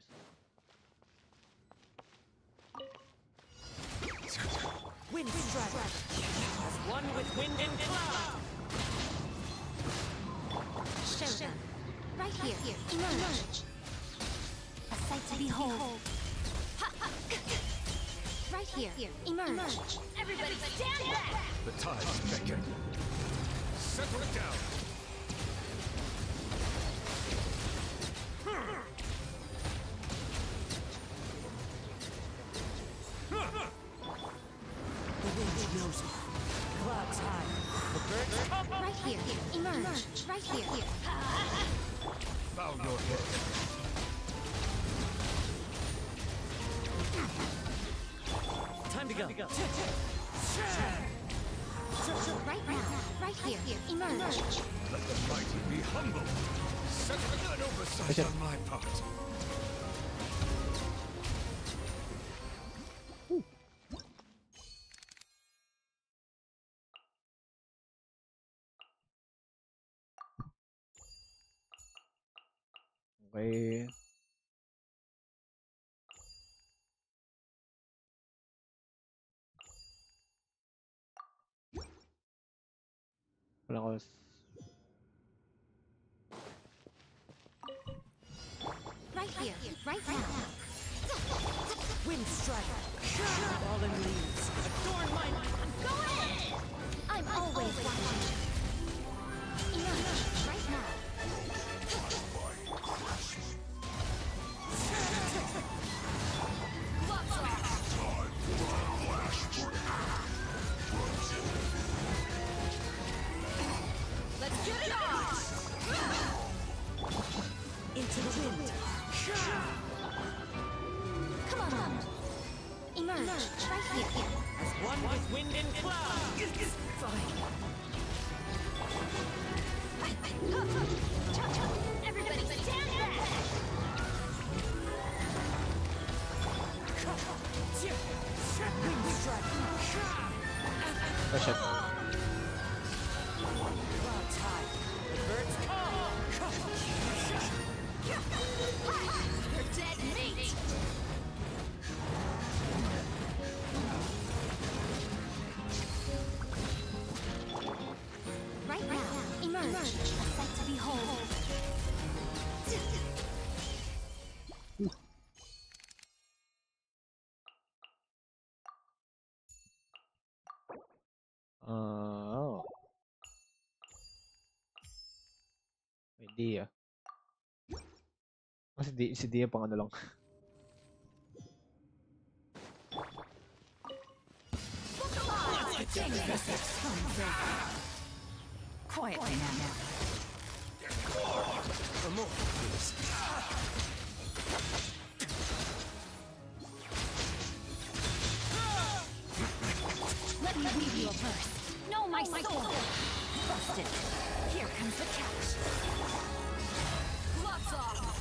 Speaker 5: Wind strike. As one with wind and cloud.
Speaker 1: Showdown. Right here. Emerge. A sight to behold. Right here. Emerge.
Speaker 3: Everybody stand back!
Speaker 4: The tides beckon. Settle it down.
Speaker 5: The wind knows it. Clouds high. The birds come.
Speaker 1: Right here. Emerge. Right here.
Speaker 4: Bow your head.
Speaker 5: Time to go.
Speaker 1: Right now. Right here. Emerge.
Speaker 4: Let the mighty be humble. Settle it, an oversight on my part.
Speaker 2: Okay. Wala ko.
Speaker 1: Right here. Right now.
Speaker 5: Wind strike. Fallen leaves. Adorn my.
Speaker 1: I'm going in. I'm always watching. Emerge. Right now.
Speaker 3: Let's get it on!
Speaker 5: Into the wind.
Speaker 1: Come on. Emerge. Right here.
Speaker 5: As one with wind and cloud.
Speaker 3: Everybody stand back!
Speaker 5: Wind strike.
Speaker 2: Oh shit.
Speaker 5: Clouds high. The birds come.
Speaker 3: You're dead meat!
Speaker 1: Right now. Emerge. A sight to behold.
Speaker 2: Oh. May Dia. Kasi si Dia pang ano lang.
Speaker 3: Quietly now.
Speaker 4: For more, please.
Speaker 3: Let me weave you a verse. Know my soul! Busted. Here comes the catch. Gloves off!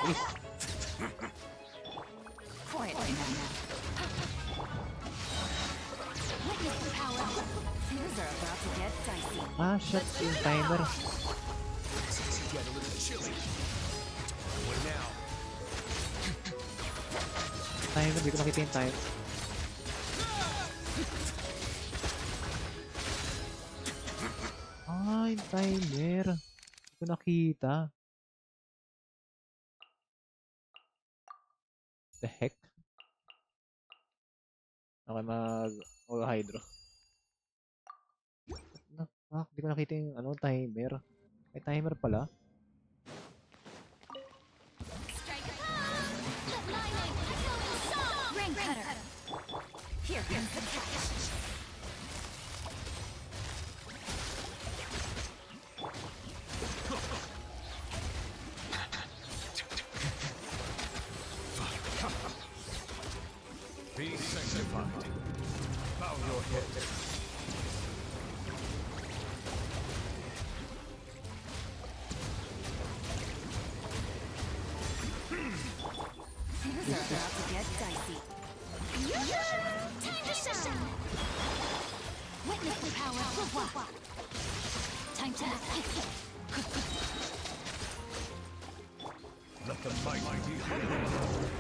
Speaker 2: is.
Speaker 3: Quietly now. Witness the power. Things are about to get dicey.
Speaker 2: Ah, shit. Yung timer.
Speaker 4: Get a little chilly. What now?
Speaker 2: Timer. Hindi ko nakita yung time. Ah, yung timer. Hindi ko nakita. The heck? Okay, mag hydro. Hindi ko nakita yung timer. May timer pala.
Speaker 3: Rain cutter. Here comes the catch.
Speaker 4: Be sanctified. Bow your head.
Speaker 3: Things are about to get dicey. Time to shine. Witness the power of Wa. Time to act.
Speaker 4: Let the mighty be humble.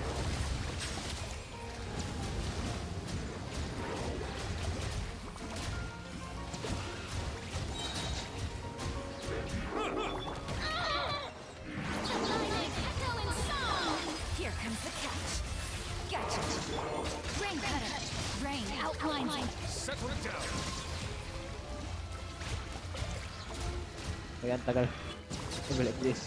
Speaker 3: Here comes the catch. Gotcha. Rain cutter. Rain outlines.
Speaker 4: Settle it down.
Speaker 2: Kaya ang tagal. Something like this.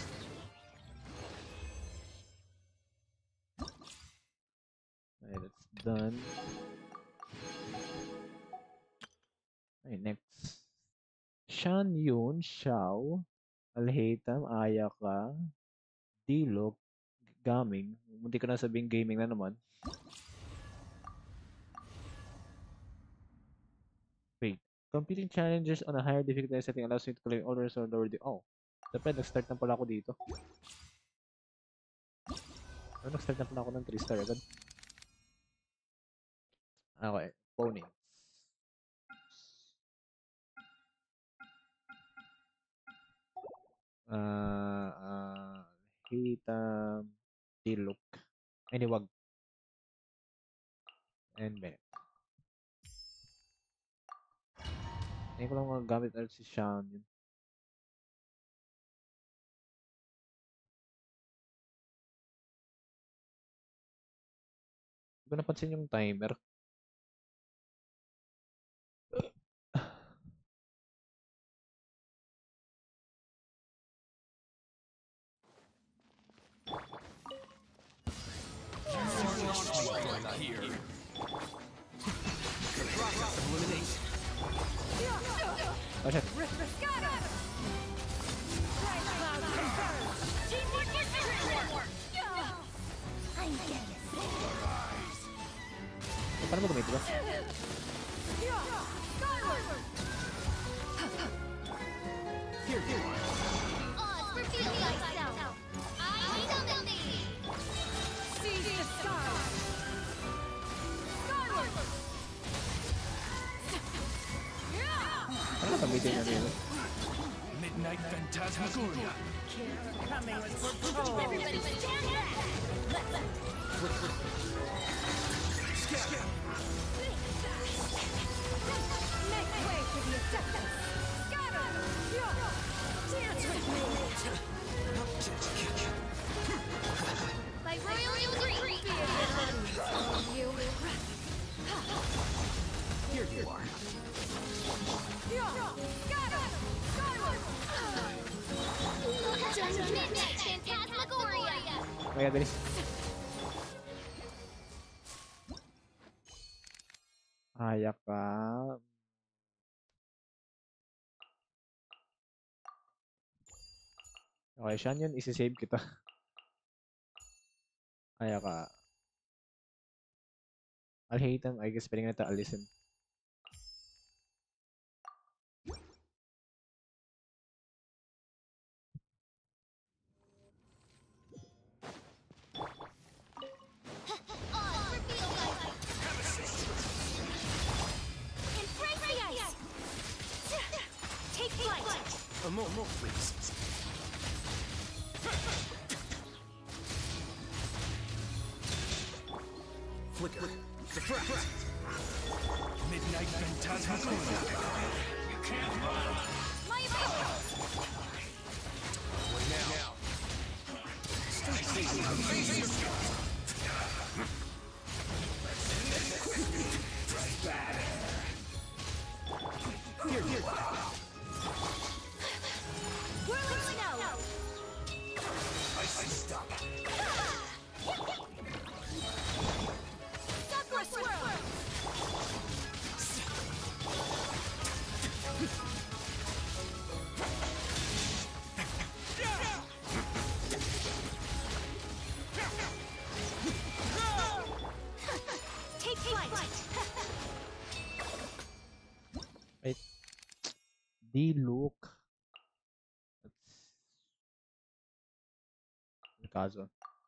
Speaker 2: Okay, that's done. Okay, next. Shan Yun, Xiao, Alhaitham, Ayaka, Dilok, Gaming. Munti ko na sabing gaming na naman. Wait. Completing challenges on a higher difficulty setting allows you to claim all resources lower the... Oh. Dapat nag-start na pala ako dito. Nag-start na pala ako ng 3-star agad. Okay. Opponents. Hitam, Dilok, Eniwag, and Bennett. Ngayon ko lang magagamit ulit si Sean yun. Hindi ko napansin yung timer.
Speaker 4: Here. Process of elimination.
Speaker 2: Oh shit. Paano mo gamitin ba?
Speaker 4: Here you are.
Speaker 1: Odds reveal thyself. I summon thee.
Speaker 5: Seize the sky.
Speaker 2: Paano ka gamitin na rin?
Speaker 4: Midnight Phantasmagoria.
Speaker 5: Coming for patrol.
Speaker 1: Everybody stand back.
Speaker 5: Make way for the objectives. Scatter. Dance with me.
Speaker 1: By royal decree.
Speaker 5: You.
Speaker 4: Here you are.
Speaker 5: Scatter.
Speaker 1: Midnight Phantasmagoria.
Speaker 2: Kaya bilis. Ayak ka. Okay, Sean yun. Isi-save kita. Ayak ka. Alhaitham, I guess pwede nga ito alisin.
Speaker 4: A moment, please. Flicker. Deflect. Midnight Phantasmagoria. You can't run.
Speaker 3: My opponent!
Speaker 4: Wait now. Face your Here.
Speaker 3: Whirling snow!
Speaker 4: Icy stop.
Speaker 3: Sakura swirl! Take flight!
Speaker 2: Wait. D-Look. Kaso.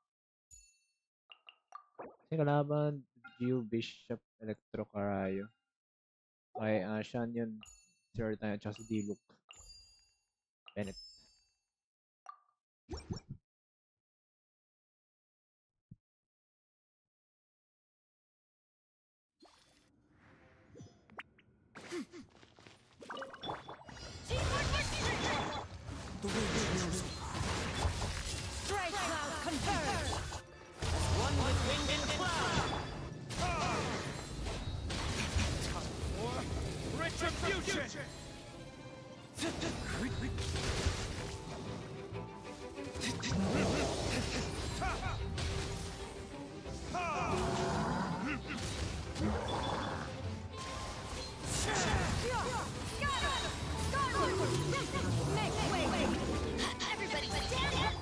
Speaker 2: Kasi kalaban, Geo Bishop Electro Carayo. Okay, Shan yun. Zero tayo, tsaka si D-Look. Bennett.
Speaker 5: The wind knows me. Strike cloud converge. As one with wind and cloud.
Speaker 4: Retribution!
Speaker 1: Everybody stand up!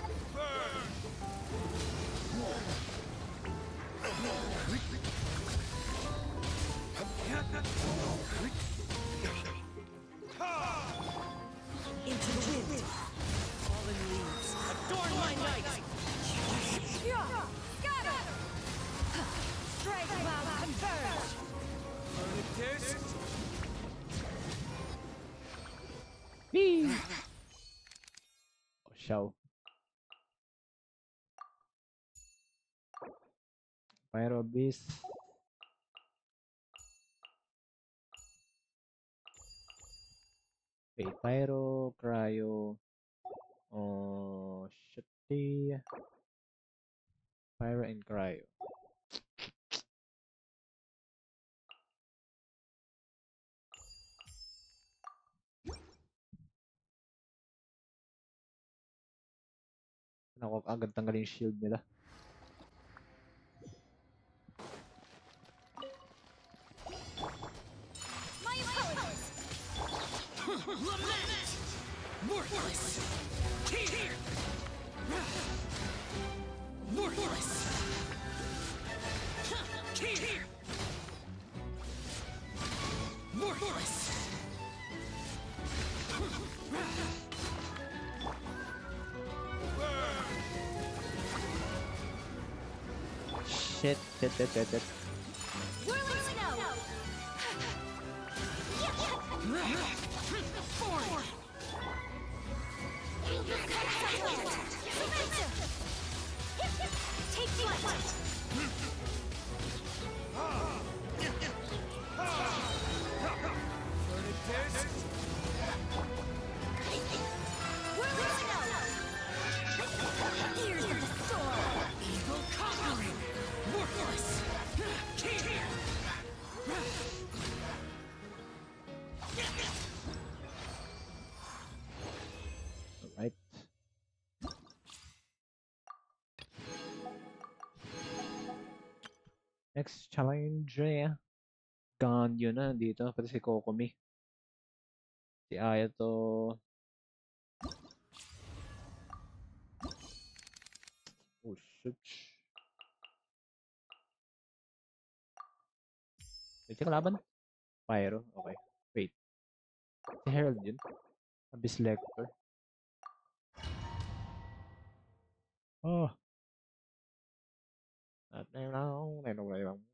Speaker 5: Into the wind. Fallen leaves. Adorn my night. Strike cloud converge.
Speaker 2: Oh, Xiao. Pyro Beast. Wait, Pyro, Cryo. Oh, shit. Pyro and Cryo. Naku, agad tanggalin yung shield nila.
Speaker 3: My opponent!
Speaker 5: Lament. Worthless. Here. Worthless. Here. Worthless.
Speaker 2: Shit.
Speaker 3: Whirling snow!
Speaker 5: Forward.
Speaker 3: Take flight! Whirling snow! Ears of the storm!
Speaker 5: Evil conquering. Worthless. Here.
Speaker 2: Alright. Next challenge. Ganyo na dito. Pati si Kokomi. Si Ayato. Oh shit. Wait, yung kalaban? Pyro. Okay. Wait. Si Herald yun. Abyss Lector. Oh. At now,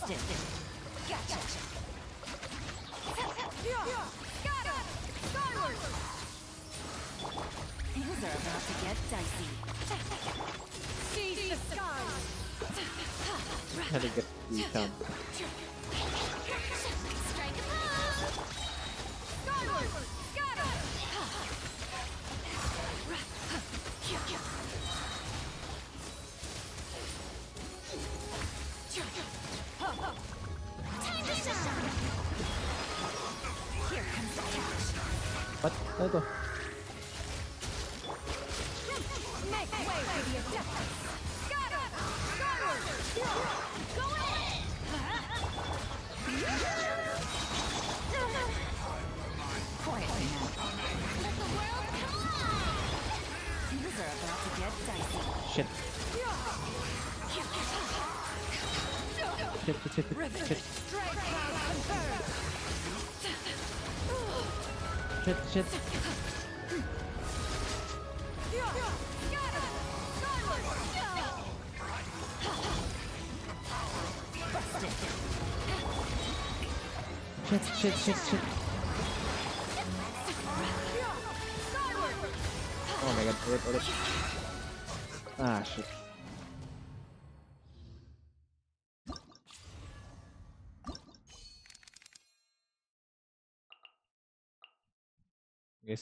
Speaker 3: Busted. Gotcha. Things are about to get dicey. Seize the skies.
Speaker 2: Had to get the jump.
Speaker 1: Strike a pose!
Speaker 3: Skyward. Scatter.
Speaker 1: Time to shine!
Speaker 3: Here comes the catch.
Speaker 2: What? Ano to?
Speaker 3: Make way for the Adeptus. Scatter. Skyward. Go ahead. Quietly now.
Speaker 1: Let the world collide!
Speaker 3: Things are about to get dicey.
Speaker 2: Shit. Shit.
Speaker 3: Strike cloud confirmed.
Speaker 2: Shit. Shit. Oh my god, ulit. Ah, shit. Yes.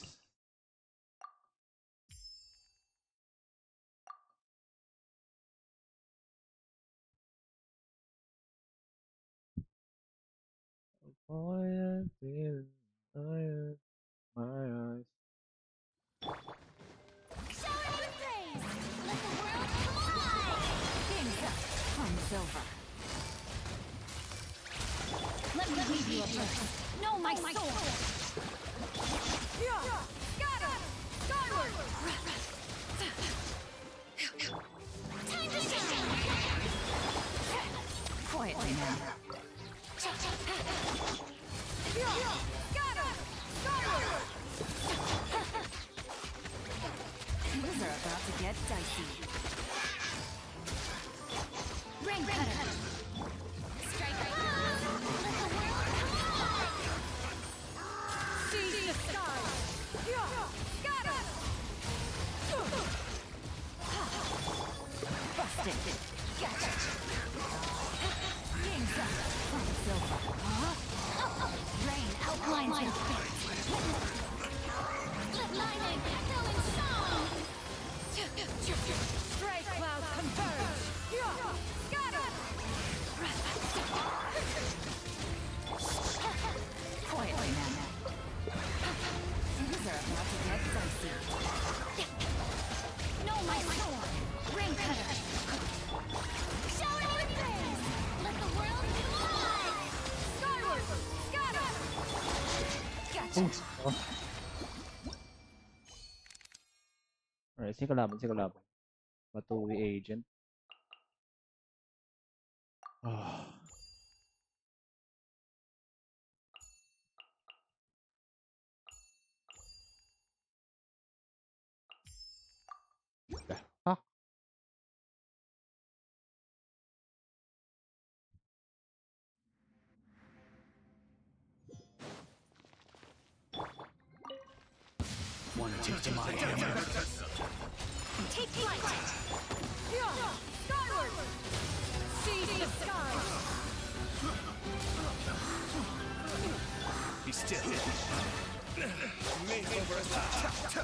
Speaker 2: Oh, I feel my eyes.
Speaker 1: Shower with praise! Let the world collide!
Speaker 3: Game's up. Fun's over. Let me leave you a verse. Know my soul. Scatter. Skyward.
Speaker 1: Time to shine!
Speaker 3: Quietly now. Scatter. Skyward. Things are about to get dicey. Rain cutter.
Speaker 1: Strike a pose! Let the world collide!
Speaker 3: Seize the skies. Scatter. Busted. Gotcha. Game's up. Fun's over. Rain outlines your fate.
Speaker 1: Let lightning echo in song!
Speaker 3: Strike cloud confirmed. Scatter. Quietly now. Things are about to get dicey.
Speaker 1: Know my sword!
Speaker 3: Rain cutter.
Speaker 1: Shower with praise! Let the world collide!
Speaker 3: Skyward. Scatter. Gotcha.
Speaker 2: Oh. Alright, sige kalaban. Batui agent. Ah. Ha?
Speaker 4: Want to take to my hammer?
Speaker 1: Take flight!
Speaker 3: Skyward. Seize the skies.
Speaker 4: Be still. Makeover attack.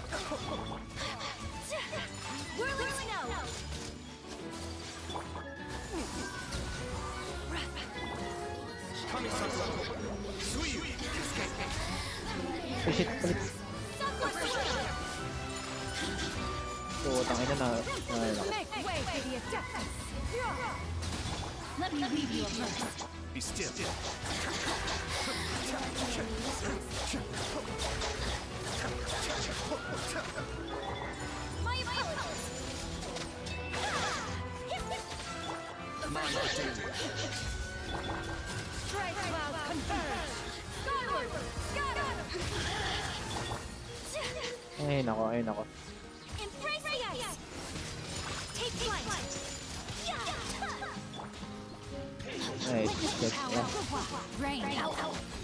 Speaker 1: Whirling snow!
Speaker 4: Coming Sweet.
Speaker 2: Oh shit, balik.
Speaker 1: Sunless swirl!
Speaker 2: So, tangin na.
Speaker 3: Make way for the Adeptus. Let me leave you a verse.
Speaker 4: Be still.
Speaker 1: My apologies!
Speaker 3: Strike cloud confirmed. Skyward. Scatter.
Speaker 2: Ay, nako.
Speaker 1: Embrace the ice! Take flight!
Speaker 2: Ay, shit. shit. Yeah.
Speaker 3: Rain out.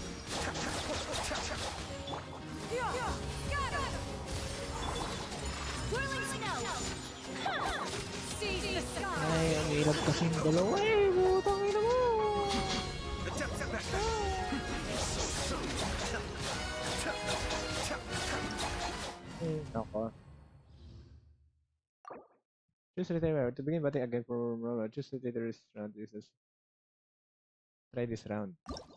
Speaker 1: Whirling snow.
Speaker 3: Seize the sky.
Speaker 2: Ay, ang hirap kasing dalawa eh. Putang ina mo. Nako. Choose retire. To begin batting again for Rolo. Choose retire this round. Try this round.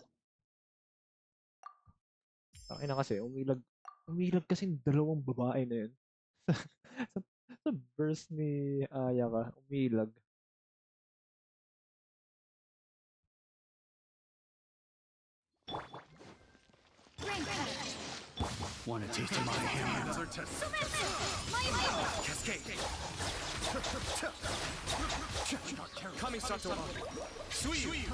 Speaker 2: Ang ina kasi, umilag kasing dalawang babae na yun. sa, sa verse ni Ayaka, umilag.
Speaker 3: Rain cutter.
Speaker 4: Want a taste of my hammer? Another test. Cascade. Kamisato. Sweep.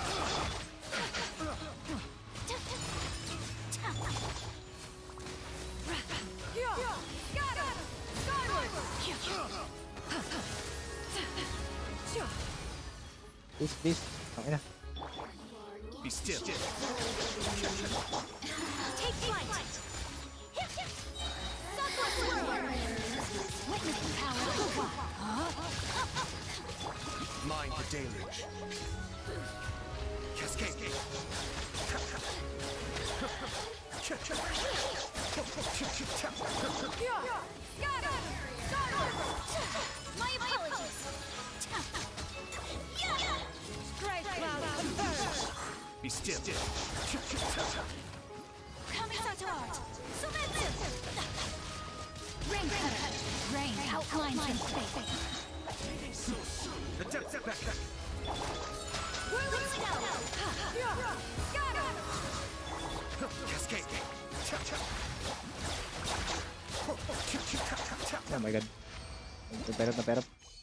Speaker 2: This. Ang ina.
Speaker 4: Be still.
Speaker 1: Take flight. Southwest swirl.
Speaker 3: Witness the power of the wild.
Speaker 4: Mind the deluge. Cascade.
Speaker 1: My apologies.
Speaker 5: Strike cloud converge.
Speaker 4: Be still.
Speaker 1: Kamisato art. Sumetsu.
Speaker 3: Rain cutter. Rain outlines in space.
Speaker 4: The depth back.
Speaker 1: Whirling snow.
Speaker 4: Cascade.
Speaker 2: Oh my god. Naperap.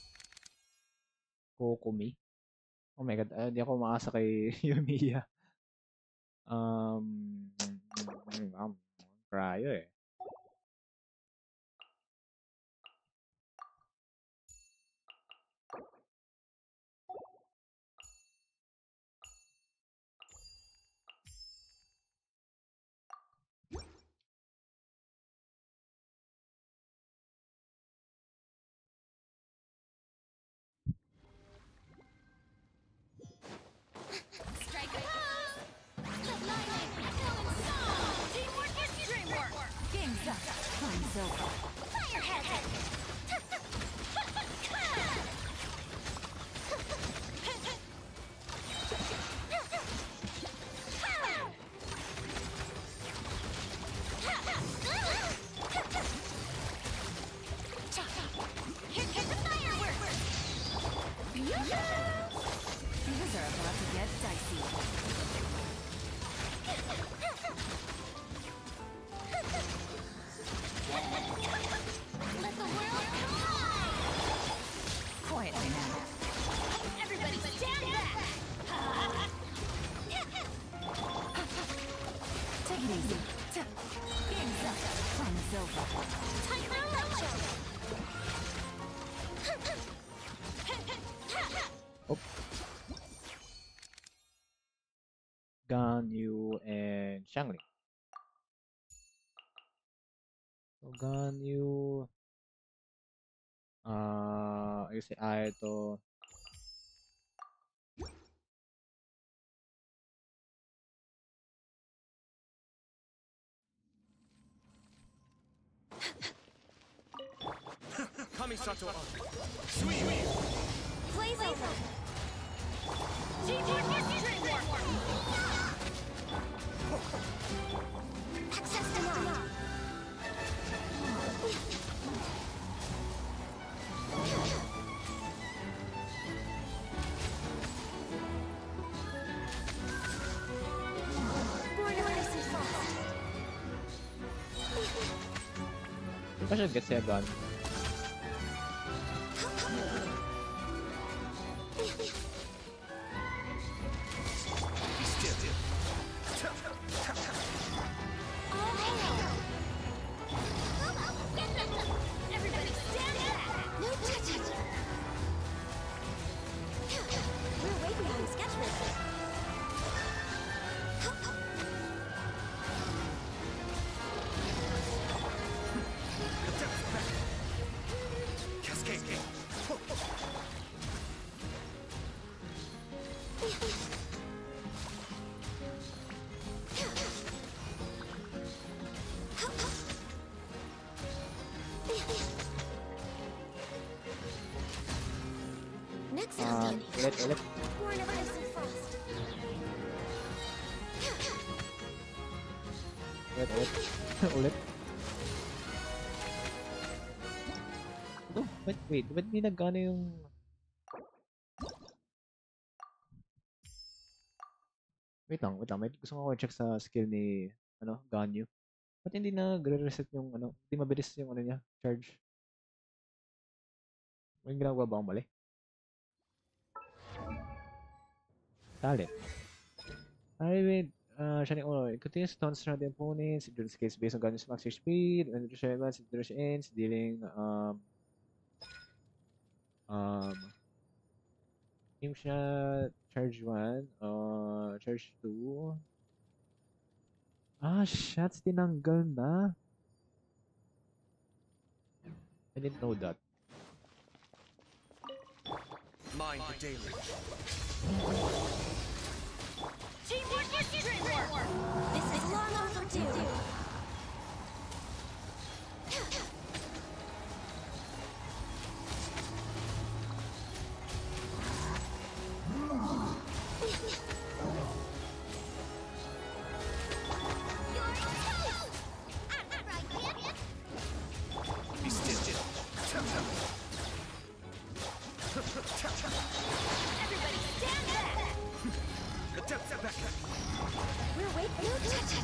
Speaker 2: Kokumi. Oh my god, hindi ako maasa kay Yumiya. Cryo eh.
Speaker 1: Strike a pose. Let lightning fill in song. Teamwork is dreamwork.
Speaker 3: Game's up. Time's over.
Speaker 1: Firehead. Here comes the fireworks.
Speaker 3: Things are about to get dicey.
Speaker 1: Let the world collide.
Speaker 3: Quietly now.
Speaker 1: Everybody stand back.
Speaker 3: Take it easy. Game's up. Time's over.
Speaker 1: Tiger Electro.
Speaker 2: Ganyu and Shangli. So Ganyu, yung si Aito.
Speaker 4: Kamisato. Sweep.
Speaker 1: Blaze over. Teamwork is dreamwork. Access denied. Born ice is fast.
Speaker 2: Di ba siya gets siya gun?
Speaker 4: Be still.
Speaker 1: All hail. Everybody stand back. No touching. We're way behind schedule.
Speaker 2: Ulit.
Speaker 1: Born of ice and frost.
Speaker 2: Ulit. Oh, wait, ba't di nagkano yung... Wait lang. May gusto ko check sa skill ni, Ganyu. Ba't hindi nagre-reset yung, hindi mabilis yung, niya, charge? May ginagawa ba akong mali? Talent. Wait. Siya uno. It continues to taunt surrounding opponents. During this case, based on Ganyu's max speed, when the Shayman, it ends, dealing, team siya, charge 1, charge 2. Shots tinanggal na. I didn't know that.
Speaker 4: Mind the daily.
Speaker 3: Teamwork is dreamwork!
Speaker 1: This is long overdue.
Speaker 4: Be still.
Speaker 3: Everybody stand back!
Speaker 4: Step back.
Speaker 1: We're waiting.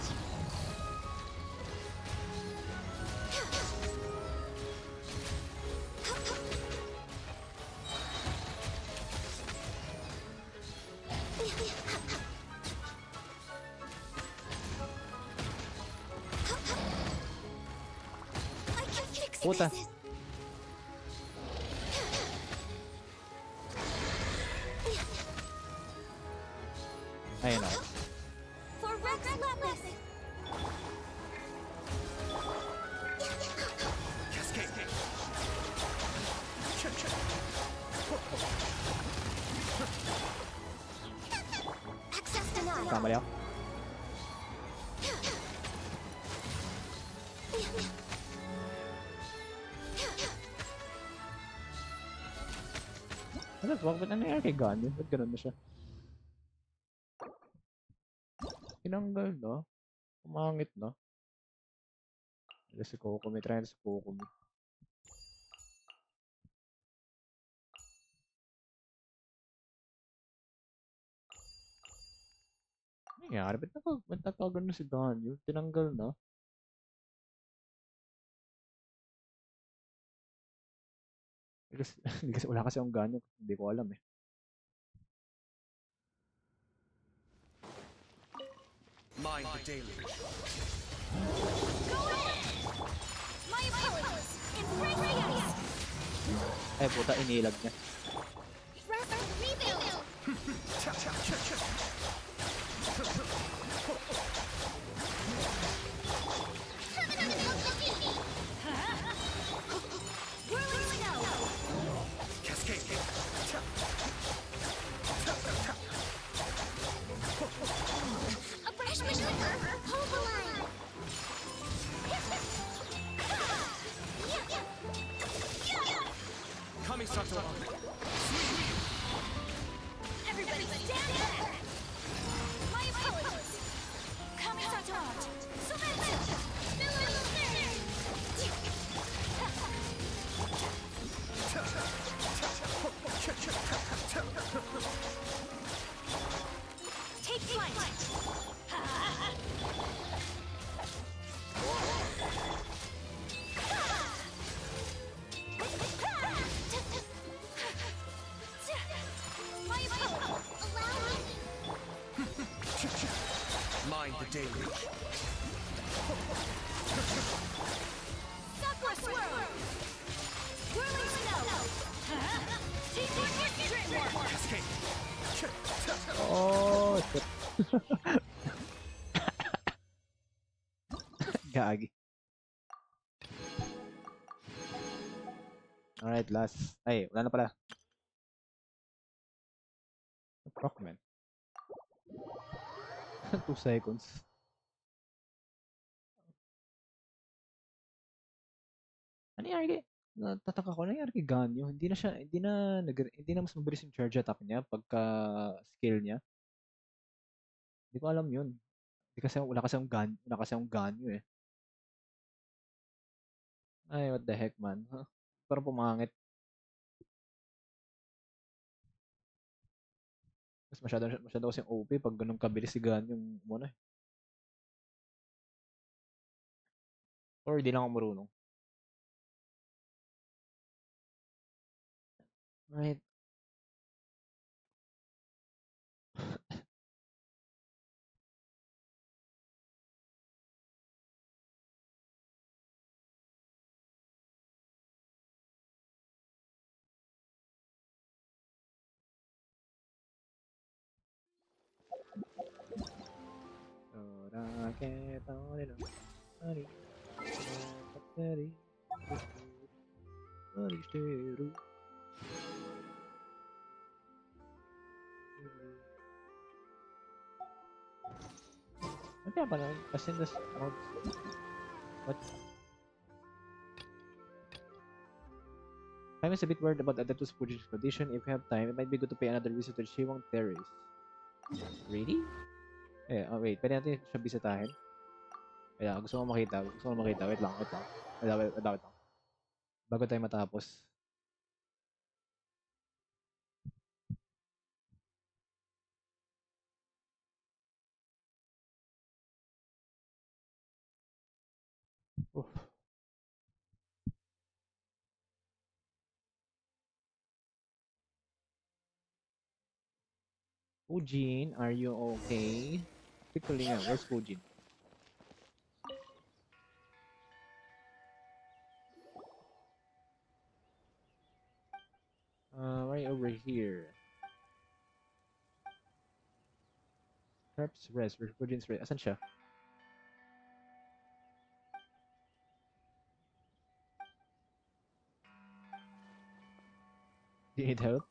Speaker 1: I can fix
Speaker 2: Puta.
Speaker 1: this.
Speaker 2: Ayun ako.
Speaker 1: For Rex Lapis.
Speaker 4: Cascade.
Speaker 1: Access denied.
Speaker 2: Kamali ako. Ba't nangyayari kay Ganyu? Ba't ganun na siya? Tinanggal na. Umangit na. Si Kokumi. Try na si Kokumi. Ano nangyari? Ba't natagal na si Ganyu? Tinanggal na. Kasi wala kasi ang Ganyu. Hindi ko alam eh.
Speaker 4: Mind the daily.
Speaker 3: Go ahead! My apologies! Embrace the ice!
Speaker 2: Ay, puta, inilag niya.
Speaker 3: Rest, rebuild! Whirling snow!
Speaker 4: Cascade.
Speaker 1: A fresh maneuver. Hold the line.
Speaker 4: Kamisato.
Speaker 3: Everybody stand back! My apologies! Kamisato! Sumetsu! Take flight! My apologies!
Speaker 1: Allow me.
Speaker 4: Mind the daily.
Speaker 3: Sakura swirl! Whirling snow! Teamwork is dreamwork!
Speaker 4: Cascade.
Speaker 2: Oh, shit. Gagi. Alright, last. Ay, wala na pala. Rockman. 2 seconds. Ano nangyari? Natataka ko, ano nangyari kay Ganyu? Hindi na mas mabilis yung charge attack niya pagka skill niya. Hindi ko alam yun. Hindi kasi wala kasi akong Ganyu eh. Ay, what the heck man. Huh? Parang pumangit. Mas masyado kasi OP pag ganun kabilis si Ganyu yung muna eh. Or hindi lang ako marunong. Right. Ano kaya pala? As in this out. What? I'm a bit worried about Adeptus Fuji's condition. If you have time, it might be good to pay another visit to Shiwang Terrace. Really? Eh, oh wait. Pwede natin siya bisitahin? Kaya, gusto ko makita. Wait lang. Wait lang. Bago tayo matapos. Oof. Fujin, are you okay? Quickly nga, where's Fujin? Right over here. Perhaps rest. Where's Fujin's rest? Asan siya? Do you need help?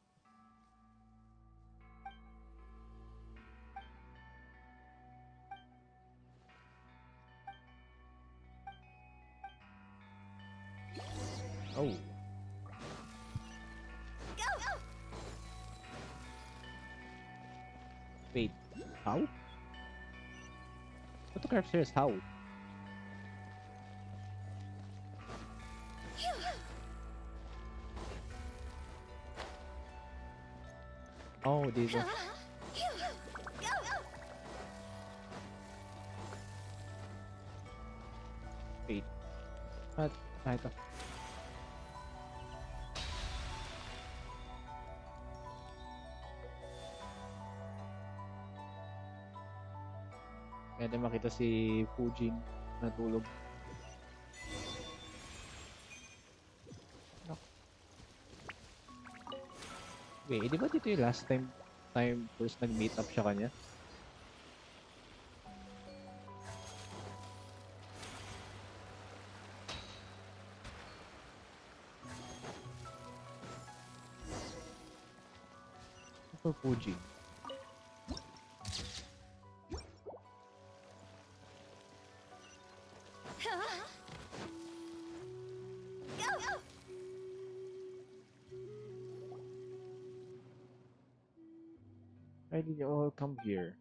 Speaker 2: Oh. Wait. How? What the crap is how? Oh, dito. Wait. At, ito. Pwede makita si Fujin natulog. Wait, di ba dito yung last time first nag-meet up siya kanya? For Fujin. Why did you all come here?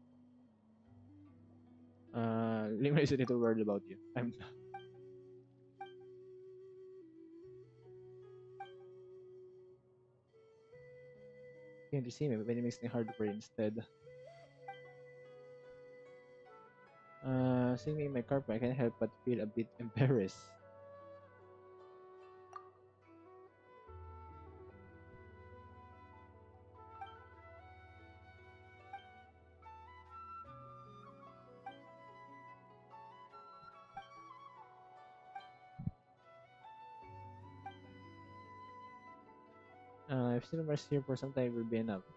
Speaker 2: Lima is a little worried about you. I'm not. Can't you see me? But it makes me hard for you instead. Seeing me in my car, I can't help but feel a bit embarrassed. I've seen Mars here for some time, we've been up.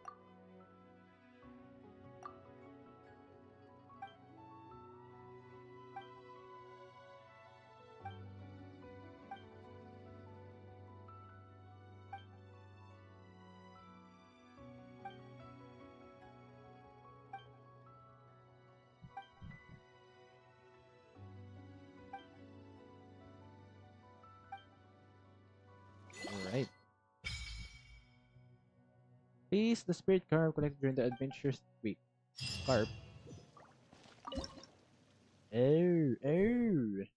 Speaker 2: Please, the spirit carp collected during the adventures. Wait, carp. Oh.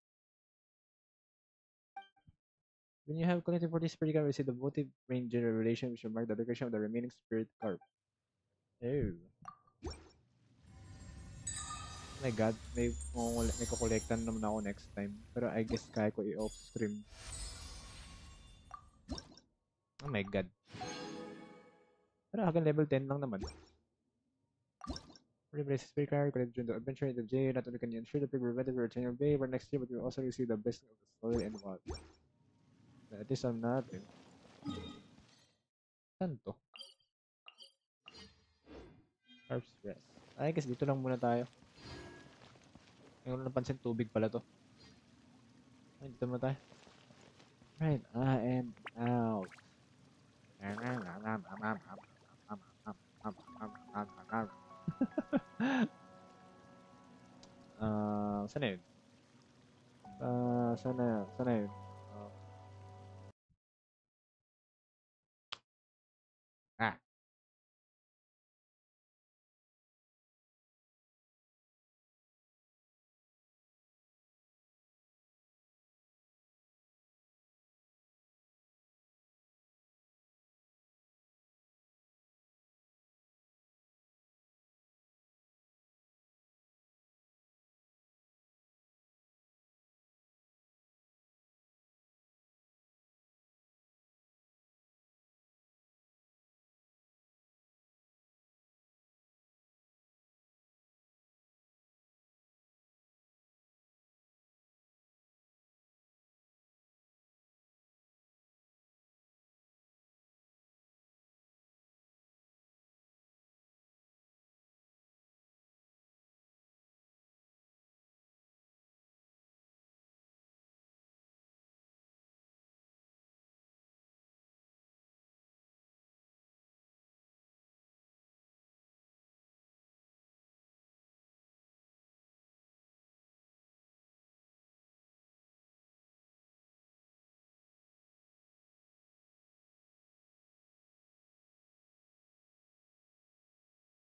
Speaker 2: When you have collected 40 spirit carp, receive the votive ranger revelation which will mark the location of the remaining spirit carp. Oh. My god, may kukolektan naman ako next time. Pero I guess kaya ko i-off stream. Oh my god. Pero akin level 10 lang naman. Replace spirit carp collected during the adventure in the jail. Not only can you ensure the people prevented from returning your bay, but next year, but you will also receive the blessing of the soil and water. That is all natin. Saan to? Carp's Rest. I guess dito lang muna tayo. Ngayon ko napansin tubig pala to. Ay, dito muna tayo. Right, I am out. Saan na yun? Sana yun?